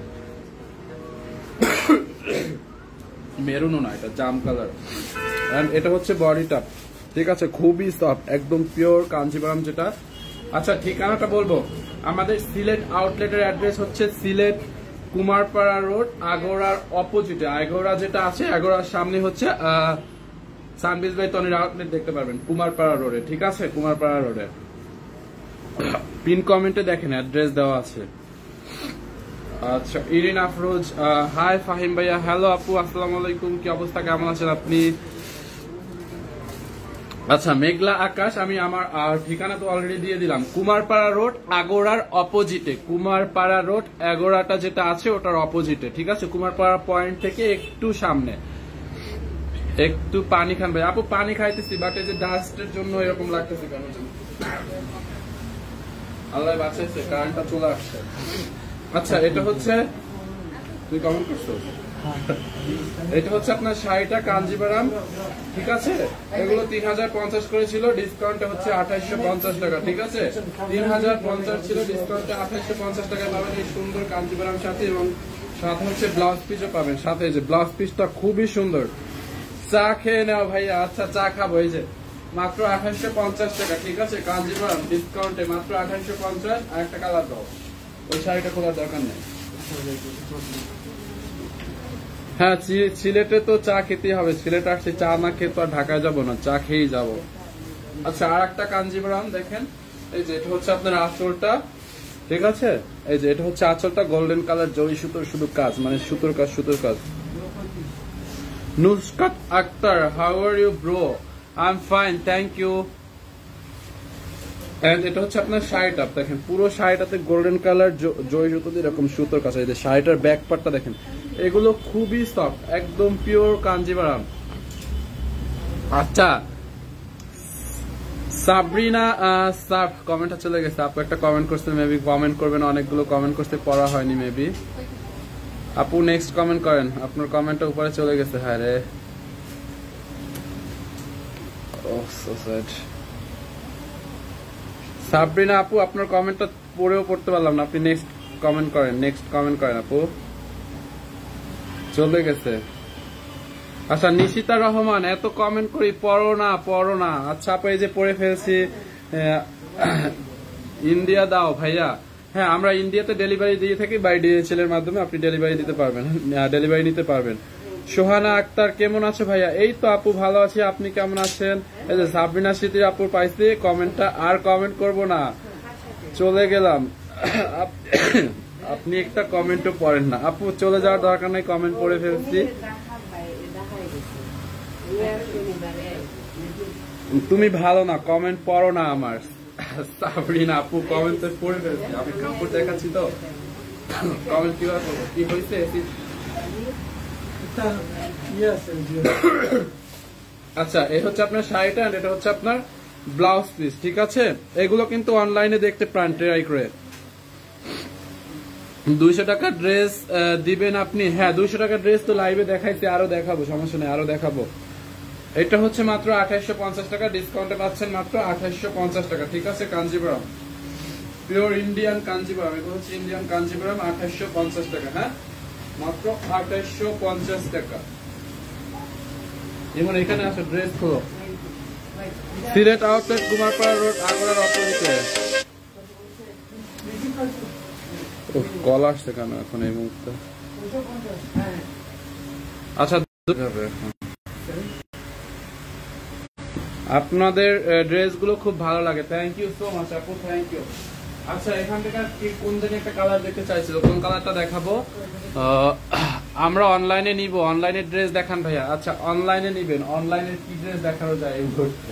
মেরুনও না, এটা জাম কালার। এন্ড এটা হচ্ছে বডিটা, ঠিক আছে, খুবই সফট, একদম পিওর কাঞ্জিবরম যেটা। আচ্ছা ঠিকানাটা বলবো, আমাদের সিলেট আউটলেটের অ্যাড্রেস হচ্ছে সিলেট কুমারপাড়া রোড, আগোড়ার অপোজিটে। আগোড়া যেটা আছে, আগোড়ার সামনে হচ্ছে সানবিজ বাই তনির আউটলেট দেখতে পারবেন কুমারপাড়া রোডে, ঠিক আছে? কুমারপাড়া রোডে পিন কমেন্টে দেখেন অ্যাড্রেস দেওয়া আছে। আচ্ছা ইরিন আফরোজ হাই ফাহিম ভাইয়া, হ্যালো আপু, আসসালামু আলাইকুম। কি অবস্থা, কেমন আছেন আপনি? আচ্ছা মেঘলা আকাশ, আমি আমার ঠিকানা তো অলরেডি দিয়ে দিলাম, কুমারপাড়া রোড আগোড়ার অপোজিটে। কুমারপাড়া রোড আগোড়াটা যেটা আছে ওটার অপোজিটে, ঠিক আছে? কুমারপাড়া পয়েন্ট থেকে একটু সামনে। একটু পানি খান ভাই। আপু পানি খাইতেছি, বাট এই যে ডাস্টের জন্য এরকম লাগতেছে কেন? আল্লাহ বাঁচাইছে, কারেন্টটা চলে আসছে। আচ্ছা এটা হচ্ছে, তুই কমেন্ট করছো, এটা হচ্ছে আপনার শাড়িটা কাঞ্জিবরম, ঠিক আছে? এগুলো 3050 করে ছিল, ডিসকাউন্টে হচ্ছে 2850 টাকা, ঠিক আছে? 3050 ছিল, ডিসকাউন্টে 2850 টাকায় পাবেন এই সুন্দর কাঞ্জিবরম সাথে, এবং সাথে হচ্ছে ব্লাউজ পিসও পাবেন সাথে। যে ব্লাউজ পিসটা খুবই সুন্দর। চা খেয়ে নাও ভাইয়া। আচ্ছা চা খাবো। এই যে মাত্র 2850 টাকা, ঠিক আছে? কাঞ্জিবরম ডিসকাউন্টে মাত্র 2850। আর একটা কালার দাও, ওই শাড়িটা খোলার দরকার নেই। হ্যাঁ সিলেটে তো চা খেতেই হবে, সিলেটে আসছে চা না খেয়ে তো আর ঢাকায় যাবো না, চা খেয়েই যাবো। আচ্ছা আর একটা কাঞ্জিবরম দেখেন, এই যে এটা হচ্ছে আপনার আঁচলটা, ঠিক আছে? এই যে এটা হচ্ছে আঁচলটা, গোল্ডেন কালার জরি সুতোর শুধু কাজ, মানে সুতোর কাজ। Nuskat Akter, how are you bro? I am fine, thank you. And এটা হচ্ছে আপনার শাড়িটা, দেখেন পুরো শাড়িটাতে গোল্ডেন কালার জরি সুতো দিয়ে এরকম সুতোর কাজ। এই যে শাড়িটার ব্যাক পার্টটা দেখেন, এগুলো খুবই সফট, একদম পিওর কাঞ্জিবরম। আচ্ছা সাবরিনা সাফ কমেন্টটা চলে গেছে, আপু একটা কমেন্ট করছে, মেবি কমেন্ট করবেন, অনেকগুলো কমেন্ট করতে পড়া হয়নি মেবি। আপু নেক্সট কমেন্ট করেন, আপনার কমেন্টটা উপরে চলে গেছে। হ্যাঁ রে, সাবরিনা আপু আপনার কমেন্টটা পড়েও পড়তে পারলাম না, আপনি নেক্সট কমেন্ট করেন আপু, চলে গেছে। আচ্ছা নিশিতা রহমান, এত কমেন্ট করি পড়ো না। আচ্ছা আপু এই যে পড়ে ফেলছি, ইন্ডিয়া দাও ভাইয়া। হ্যাঁ আমরা ইন্ডিয়াতে ডেলিভারি দিয়ে থাকি বাই ডিএচএল এর মাধ্যমে, আপনি ডেলিভারি দিতে পারবেন, ডেলিভারি নিতে পারবেন। সোহানা আক্তার কেমন আছে ভাইয়া? এই তো আপু ভালো আছি, আপনি কেমন আছেন? এই যে সাবরিনা স্মৃতির আপুর পাইছি কমেন্টটা, আর কমেন্ট করব না, চলে গেলাম। আপনি একটা কমেন্টও পড়েন না আপু, চলে যাওয়ার দরকার নাই, কমেন্ট পড়ে ফেলছি। তুমি ভালো না, কমেন্ট পড়ো না আমার। সাবরিনা আপু কমেন্ট তো পড়ে ফেলছি, আমি কাপড় দেখাচ্ছি তো, কমেন্ট কিভাবে করবো? কি হয়েছে? আচ্ছা এই হচ্ছে আপনার শাড়িটা, আর এটা হচ্ছে আপনার ব্লাউজ পিস, ঠিক আছে? এগুলো কিন্তু অনলাইনে দেখতে পারেন ট্রাই করে। 200 টাকা ড্রেস দিবেন আপনি? হ্যাঁ 200 টাকা ড্রেস তো লাইভে দেখাইছি, আরো দেখাবো, সমস্যা নেই, আরো দেখাবো। এটা হচ্ছে মাত্র 2850 টাকা, ডিসকাউন্টে পাচ্ছেন মাত্র 2850 টাকা, ঠিক আছে? কাঞ্জিবরম পিওর ইন্ডিয়ান কাঞ্জিবরম, এগুলো হচ্ছে ইন্ডিয়ান কাঞ্জিবরম, 2850 টাকা। হ্যাঁ মাত্র 2850 টাকা। এমন এখানে আসো, ড্রেস খোলো। সিলেট আউটলেট, কুমারপাড়া রোড, আগ্রার অপোজিটে। কল আসছে কেন এখন এই মুহূর্তে? আচ্ছা, আপনাদের ড্রেসগুলো খুব ভালো লাগে। থ্যাংক ইউ সো মাচ আপু, থ্যাংক ইউ। আচ্ছা, এখান থেকে কোন দিকে একটা কালার দেখতে চাইছিল, কোন কালারটা দেখাবো? আমরা অনলাইনে নিব, অনলাইনে ড্রেস দেখান ভাইয়া। আচ্ছা, অনলাইনে নিবেন, অনলাইনে কি ড্রেস দেখানো যায় এই মুহূর্তে?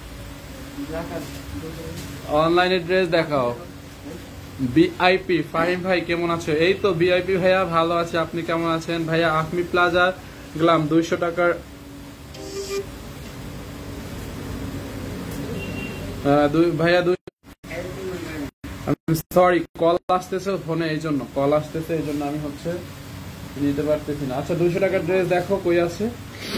অনলাইনে ড্রেস দেখাও। বিআইপি ফাহিম ভাই কেমন আছো? এই তো বিআইপি ভাইয়া ভালো আছে, আপনি কেমন আছেন ভাইয়া? আফমি প্লাজা গেলাম 200 টাকার ভাইয়া। সরি, কল আসতেছে ফোনে, এই জন্য কল আসতেছে, এই জন্য আমি হচ্ছে নিতে পারতেছি না। আচ্ছা, 200 টাকার ড্রেস দেখো কই আছে।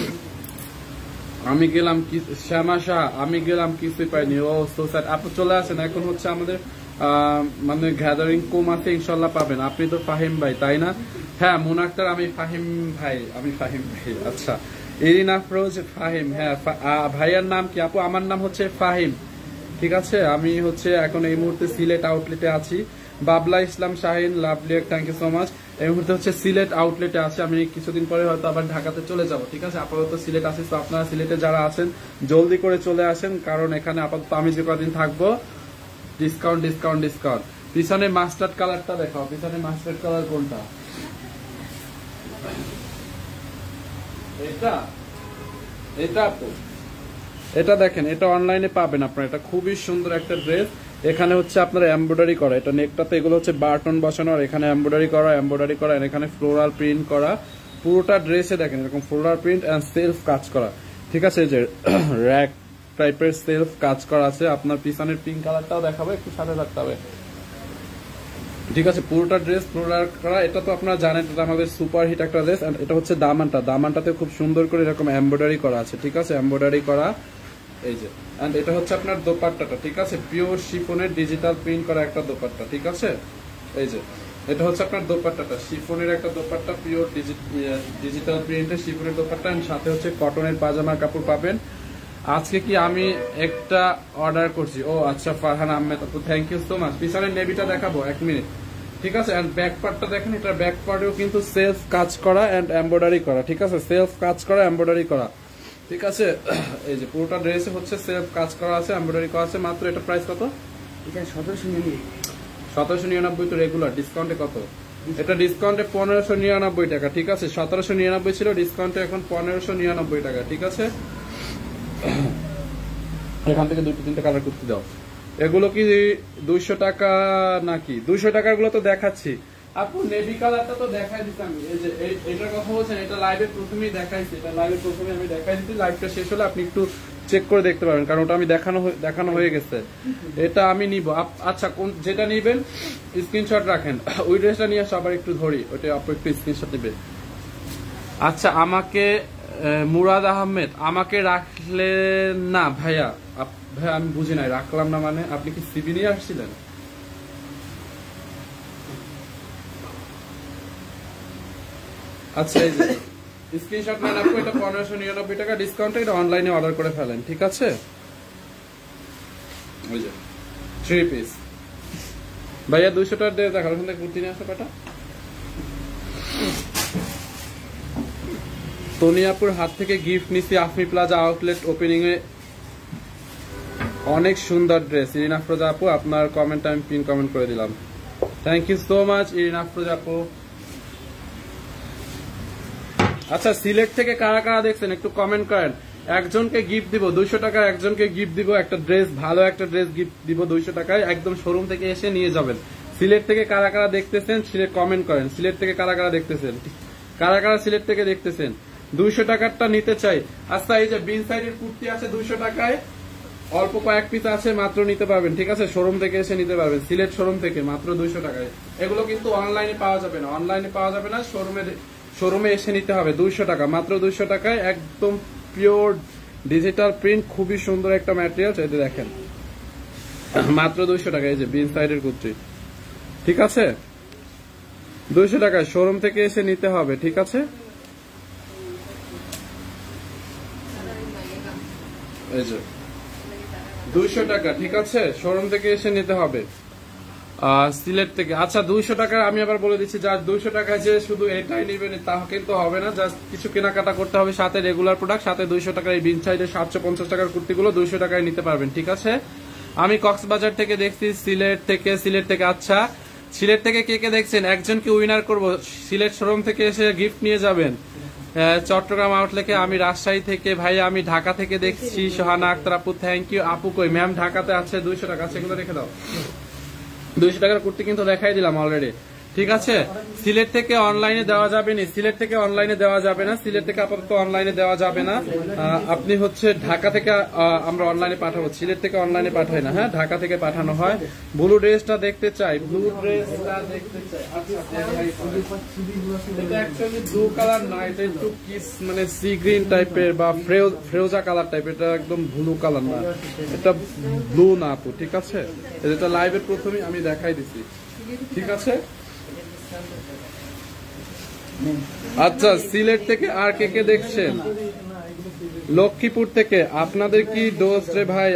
আমি গেলাম কি শ্যামা শাহ, আমি গেলাম কিছুই পাইনি। Oh so sad. আপনি চলে আসেন, এখন হচ্ছে আমাদের মানে গ্যাদারিং কম আছে, ইনশাল্লাহ পাবেন। আপনি তো ফাহিম ভাই তাই না? হ্যাঁ মুন আক্তার, আমি ফাহিম ভাই, আমি ফাহিম ভাই। আচ্ছা, ইরিন আফরোজ ফাহিম। হ্যাঁ ভাইয়ার নাম কি আপু? আমার নাম হচ্ছে ফাহিম, ঠিক আছে। আমি হচ্ছে এখন এই মুহূর্তে সিলেট আউটলেটে আছি। Babla Islam Shahin, lovely, thank you so much. এই মুহূর্তে হচ্ছে সিলেট আউটলেটে আছে। আমি কিছুদিন পরে হয়তো আবার ঢাকাতে চলে যাব, ঠিক আছে। আপাতত সিলেট আছি, তো আপনারা সিলেটে যারা আছেন জলদি করে চলে আসেন, কারণ এখানে আপাতত আমি যে কদিন থাকবো ডিসকাউন্ট ডিসকাউন্ট ডিসকাউন্ট। পিছনে মাস্টার্ড কালারটা দেখাও, পিছনে মাস্টার্ড কালার কোনটা? এটা এটা আপু, এটা দেখেন, এটা অনলাইনে পাবেন আপনারা। এটা খুবই সুন্দর একটা ড্রেস। এখানে হচ্ছে আপনার এমব্রয়ডারি করা, এটা নেকটাতে এগুলো হচ্ছে বাটন বসানো, আর এখানে এমব্রয়ডারি করা, আর এখানে ফ্লোরাল প্রিন্ট করা। পুরোটা ড্রেসে দেখেন এরকম ফ্লোরাল প্রিন্ট এন্ড সেলফ কাজ করা, ঠিক আছে। এই যে র্যাক টাইপের সেলফ কাজ করা আছে। আপনার পিছনের পিঙ্ক কালারটাও দেখাবো, একটু সাথে রাখতে হবে, ঠিক আছে। পুরোটা ড্রেস ফ্লোরাল করা। এটা তো আপনারা জানেন, এটা আমাদের সুপার হিট একটা ড্রেস। এটা হচ্ছে দামানটা, দামানটাতে খুব সুন্দর করে এরকম এমব্রয়ডারি করা আছে, ঠিক আছে, এমব্রয়ডারি করা। এই যে এন্ড এটা হচ্ছে আপনার দোপাট্টাটা, ঠিক আছে, পিওর শিফনের ডিজিটাল প্রিন্ট করা একটা দোপাট্টা, ঠিক আছে। এই যে এটা হচ্ছে আপনার দোপাট্টাটা, শিফনের একটা দোপাট্টা, পিওর ডিজিটাল প্রিন্টের শিফনের দোপাট্টা, এন্ড সাথে হচ্ছে কটনের পাজামার কাপড় পাবেন। আজকে কি আমি একটা অর্ডার করছি? ও আচ্ছা, ফারহান আহমেদ আপু, থ্যাংক ইউ সো মাচ। পিছনের নেভিটা দেখাবো 1 মিনিট, ঠিক আছে। এন্ড ব্যাক পার্টটা দেখেন, এটা ব্যাক পার্টেও কিন্তু সেলফ কাজ করা এন্ড এমব্রয়ডারি করা, ঠিক আছে, সেলফ কাজ করা এমব্রয়ডারি করা, ঠিক আছে। এই যে পুরোটা ড্রেসে হচ্ছে সেলফ কাজ করা আছে, এমব্রয়ডারি করা আছে। মাত্র এটা প্রাইস কত? এটা 1799 তো রেগুলার, ডিসকাউন্টে কত? এটা ডিসকাউন্টে 1599 টাকা, ঠিক আছে। 1799 ছিল, ডিসকাউন্টে এখন 1599 টাকা, ঠিক আছে। এখান থেকে 2-3টা কালার করতে দাও। এগুলো কি 200 টাকা নাকি? 200 টাকার গুলো তো দেখাচ্ছি আপু। নেভি কালারটা তো দেখাই দিচ্ছি আমি। এই যে এটার কথা বলছেন, এটা লাইভে প্রথমেই দেখাইছি, এটা লাইভে প্রথমে আমি দেখাই দিচ্ছি। লাইভটা শেষ হলে আপনি একটু চেক করে দেখতে পারবেন, কারণ ওটা আমি দেখানো হয়ে গেছে। এটা আমি নিব। আচ্ছা, কোন যেটা নিবেন স্ক্রিনশট রাখেন। ওই ড্রেসটা নিয়ে আসো, আবার একটু ধরি, ওইটা আপু একটু স্ক্রিনশট নেবেন। আচ্ছা, আমাকে মুরাদ আহমেদ, আমাকে রাখলে না ভাইয়া? ভাইয়া আমি বুঝি নাই, রাখলাম না মানে আপনি কি সিবি নিয়ে আসছিলেন? আচ্ছা, এই যে স্ক্রিনশট নেন আপু। এটা 1599 টাকা ডিসকাউন্টে, এটা অনলাইনে অর্ডার করে ফেলেন, ঠিক আছে। ওই যে 3 পিস ভাইয়া 200 টাকা দিয়ে দেখার ওখান থেকে কুর্তি নিয়ে আসো কটা। তনিয়াপুর হাত থেকে গিফট নিছি আফমি প্লাজা আউটলেট ওপেনিং এ। অনেক সুন্দর ড্রেস। ইরিন আফরোজা আপু, আপনার কমেন্ট আমি পিন কমেন্ট করে দিলাম। Thank you so much Irin Afroza আপু। আচ্ছা, সিলেট থেকে কারা কারা দেখছেন একটু কমেন্ট করেন। একজনকে গিফট দিব 200 টাকার, একজনকে গিফট দিব একটা ড্রেস, ভালো একটা ড্রেস গিফট দিব 200 টাকায়, একদম শোরুম থেকে এসে নিয়ে যাবেন। সিলেট থেকে কারা কারা দেখতেছেন সিলেট কমেন্ট করেন। সিলেট থেকে কারা কারা দেখতেছেন, কারা কারা সিলেট থেকে দেখতেছেন? 200 টাকারটা নিতে চাই। আচ্ছা, এই যে বিন সাইডের কুর্তি আছে 200 টাকায়, অল্প কয়েক পিস আছে, মাত্র নিতে পারবেন, ঠিক আছে। শোরুম থেকে এসে নিতে পারবেন, সিলেট শোরুম থেকে মাত্র 200 টাকায়। এগুলো কিন্তু অনলাইনে পাওয়া যাবে না, অনলাইনে পাওয়া যাবে না, শোরুমে এসে নিতে হবে। 200 টাকা, মাত্র 200 টাকায়, একদম পিওর ডিজিটাল প্রিন্ট, খুবই সুন্দর একটা ম্যাটেরিয়াল। এই দেখেন মাত্র 200 টাকা। এই যে বিন সাইডের কুর্তি, ঠিক আছে, 200 টাকায় শোরুম থেকে এসে নিতে হবে, ঠিক আছে। এই যে 200 টাকা, ঠিক আছে, শোরুম থেকে এসে নিতে হবে সিলেট থেকে। আচ্ছা 200 টাকা আমি আবার বলে দিচ্ছি, যা 200 টাকা যে শুধু এটাই নেবেন তা কিন্তু হবে না, জাস্ট কিছু কেনাকাটা করতে হবে, সাথে রেগুলার প্রোডাক্ট, সাথে 200 টাকার এই বিন সাইডের 750 টাকার কুর্তিগুলো 200 টাকায় নিতে পারবেন, ঠিক আছে। আমি কক্সবাজার থেকে দেখছি, সিলেট থেকে আচ্ছা সিলেট থেকে কে কে দেখছেন, একজনকে উইনার করব, সিলেট শোরুম থেকে এসে গিফট নিয়ে যাবেন। চট্টগ্রাম আউটলেটে, আমি রাজশাহী থেকে, ভাই আমি ঢাকা থেকে দেখছি, সোহানা আক্তার আপু থ্যাংক ইউ। আপু কই ম্যাম? ঢাকাতে আছে 200 টাকা, সেগুলো রেখে দাও। 200 টাকার কুর্তি কিন্তু দেখাই দিলাম অলরেডি, ঠিক আছে। সিলেট থেকে অনলাইনে দেওয়া যাবে না, সিলেট থেকে অনলাইনে দেওয়া যাবে না, সিলেট থেকে আপাতত অনলাইনে দেওয়া যাবে না। আপনি হচ্ছে ঢাকা থেকে আমরা অনলাইনে পাঠাবো, সিলেট থেকে অনলাইনে পাঠাই না, হ্যাঁ ঢাকা থেকে পাঠানো হয়। ব্লু ড্রেসটা দেখতে চাই, ব্লু ড্রেসটা দেখতে চাই। এটা অ্যাকচুয়ালি ব্লু কালার না, এটা একটু কিস মানে সি গ্রিন টাইপের বা ফ্রেউজা কালার টাইপের, এটা একদম ব্লু কালার না, এটা ব্লু না আপু, ঠিক আছে। এটা লাইভের প্রথমেই আমি দেখাই দিছি, ঠিক আছে। আচ্ছা সিলেট থেকে আর কে কে দেখছেন? লক্ষ্মীপুর থেকে, আপনাদের কি দোষ রে ভাই?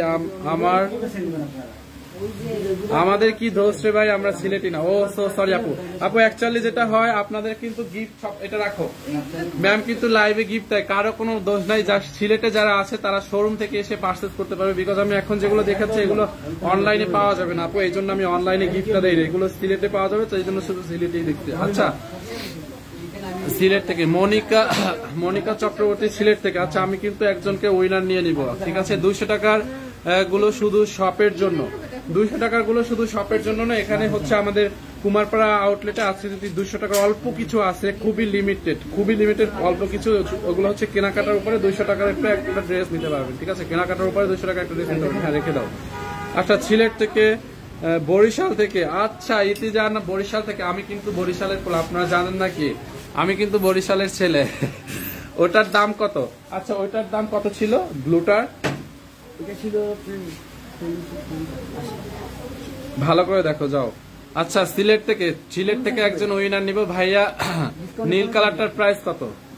আমাদের কি দোষ রে ভাই? আমরা সিলেটি না। ও সরি আপু, অ্যাকচুয়ালি যেটা হয় আপনাদের কিন্তু গিফট সব এটা রাখো, ম্যাম কিন্তু লাইভে গিফট দেয়, কারো কোনো দোষ নাই। যা সিলেটে যারা আছে তারা শোরুম থেকে এসে পারচেজ করতে পারবে, বিকজ আমি এখন যেগুলো দেখাচ্ছি এগুলো অনলাইনে পাওয়া যাবে না আপু, এই জন্য আমি অনলাইনে গিফটটা দেই, এগুলো সিলেটে পাওয়া যাবে, তো এই জন্য শুধু সিলেটেই দেখতে। আচ্ছা সিলেট থেকে মনিকা চক্রবর্তী সিলেট থেকে, আচ্ছা আমি কিন্তু একজনকে উইনার নিয়ে নিব, ঠিক আছে। 200 টাকার গুলো শুধু শপের জন্য, 200 টাকার গুলো শুধু শপের জন্য না, এখানে হচ্ছে আমাদের কুমারপাড়া আউটলেটে আছে যদি 200 টাকার অল্প কিছু আছে, খুবই লিমিটেড অল্প কিছু, ওগুলো হচ্ছে কেনাকাটার উপরে 200 টাকার একটা ড্রেস নিতে পারবেন, ঠিক আছে। কেনাকাটার উপরে 200 টাকা একটা ড্রেস নিতে পারবেন, হ্যাঁ রেখে দাও। আচ্ছা সিলেট থেকে, বরিশাল থেকে, আচ্ছা ইতিজান বরিশাল থেকে, আমি কিন্তু বরিশালের পোলা, আপনারা জানেন নাকি আমি কিন্তু বরিশালের ছেলে। ওটার দাম কত? আচ্ছা ওইটার দাম কত ছিল ব্লুটার? এটা ছিল ভালো করে দেখো যাও। আচ্ছা সিলেট থেকে একজন উইনার নিব ভাইয়া। নীল কালারটার প্রাইস কত?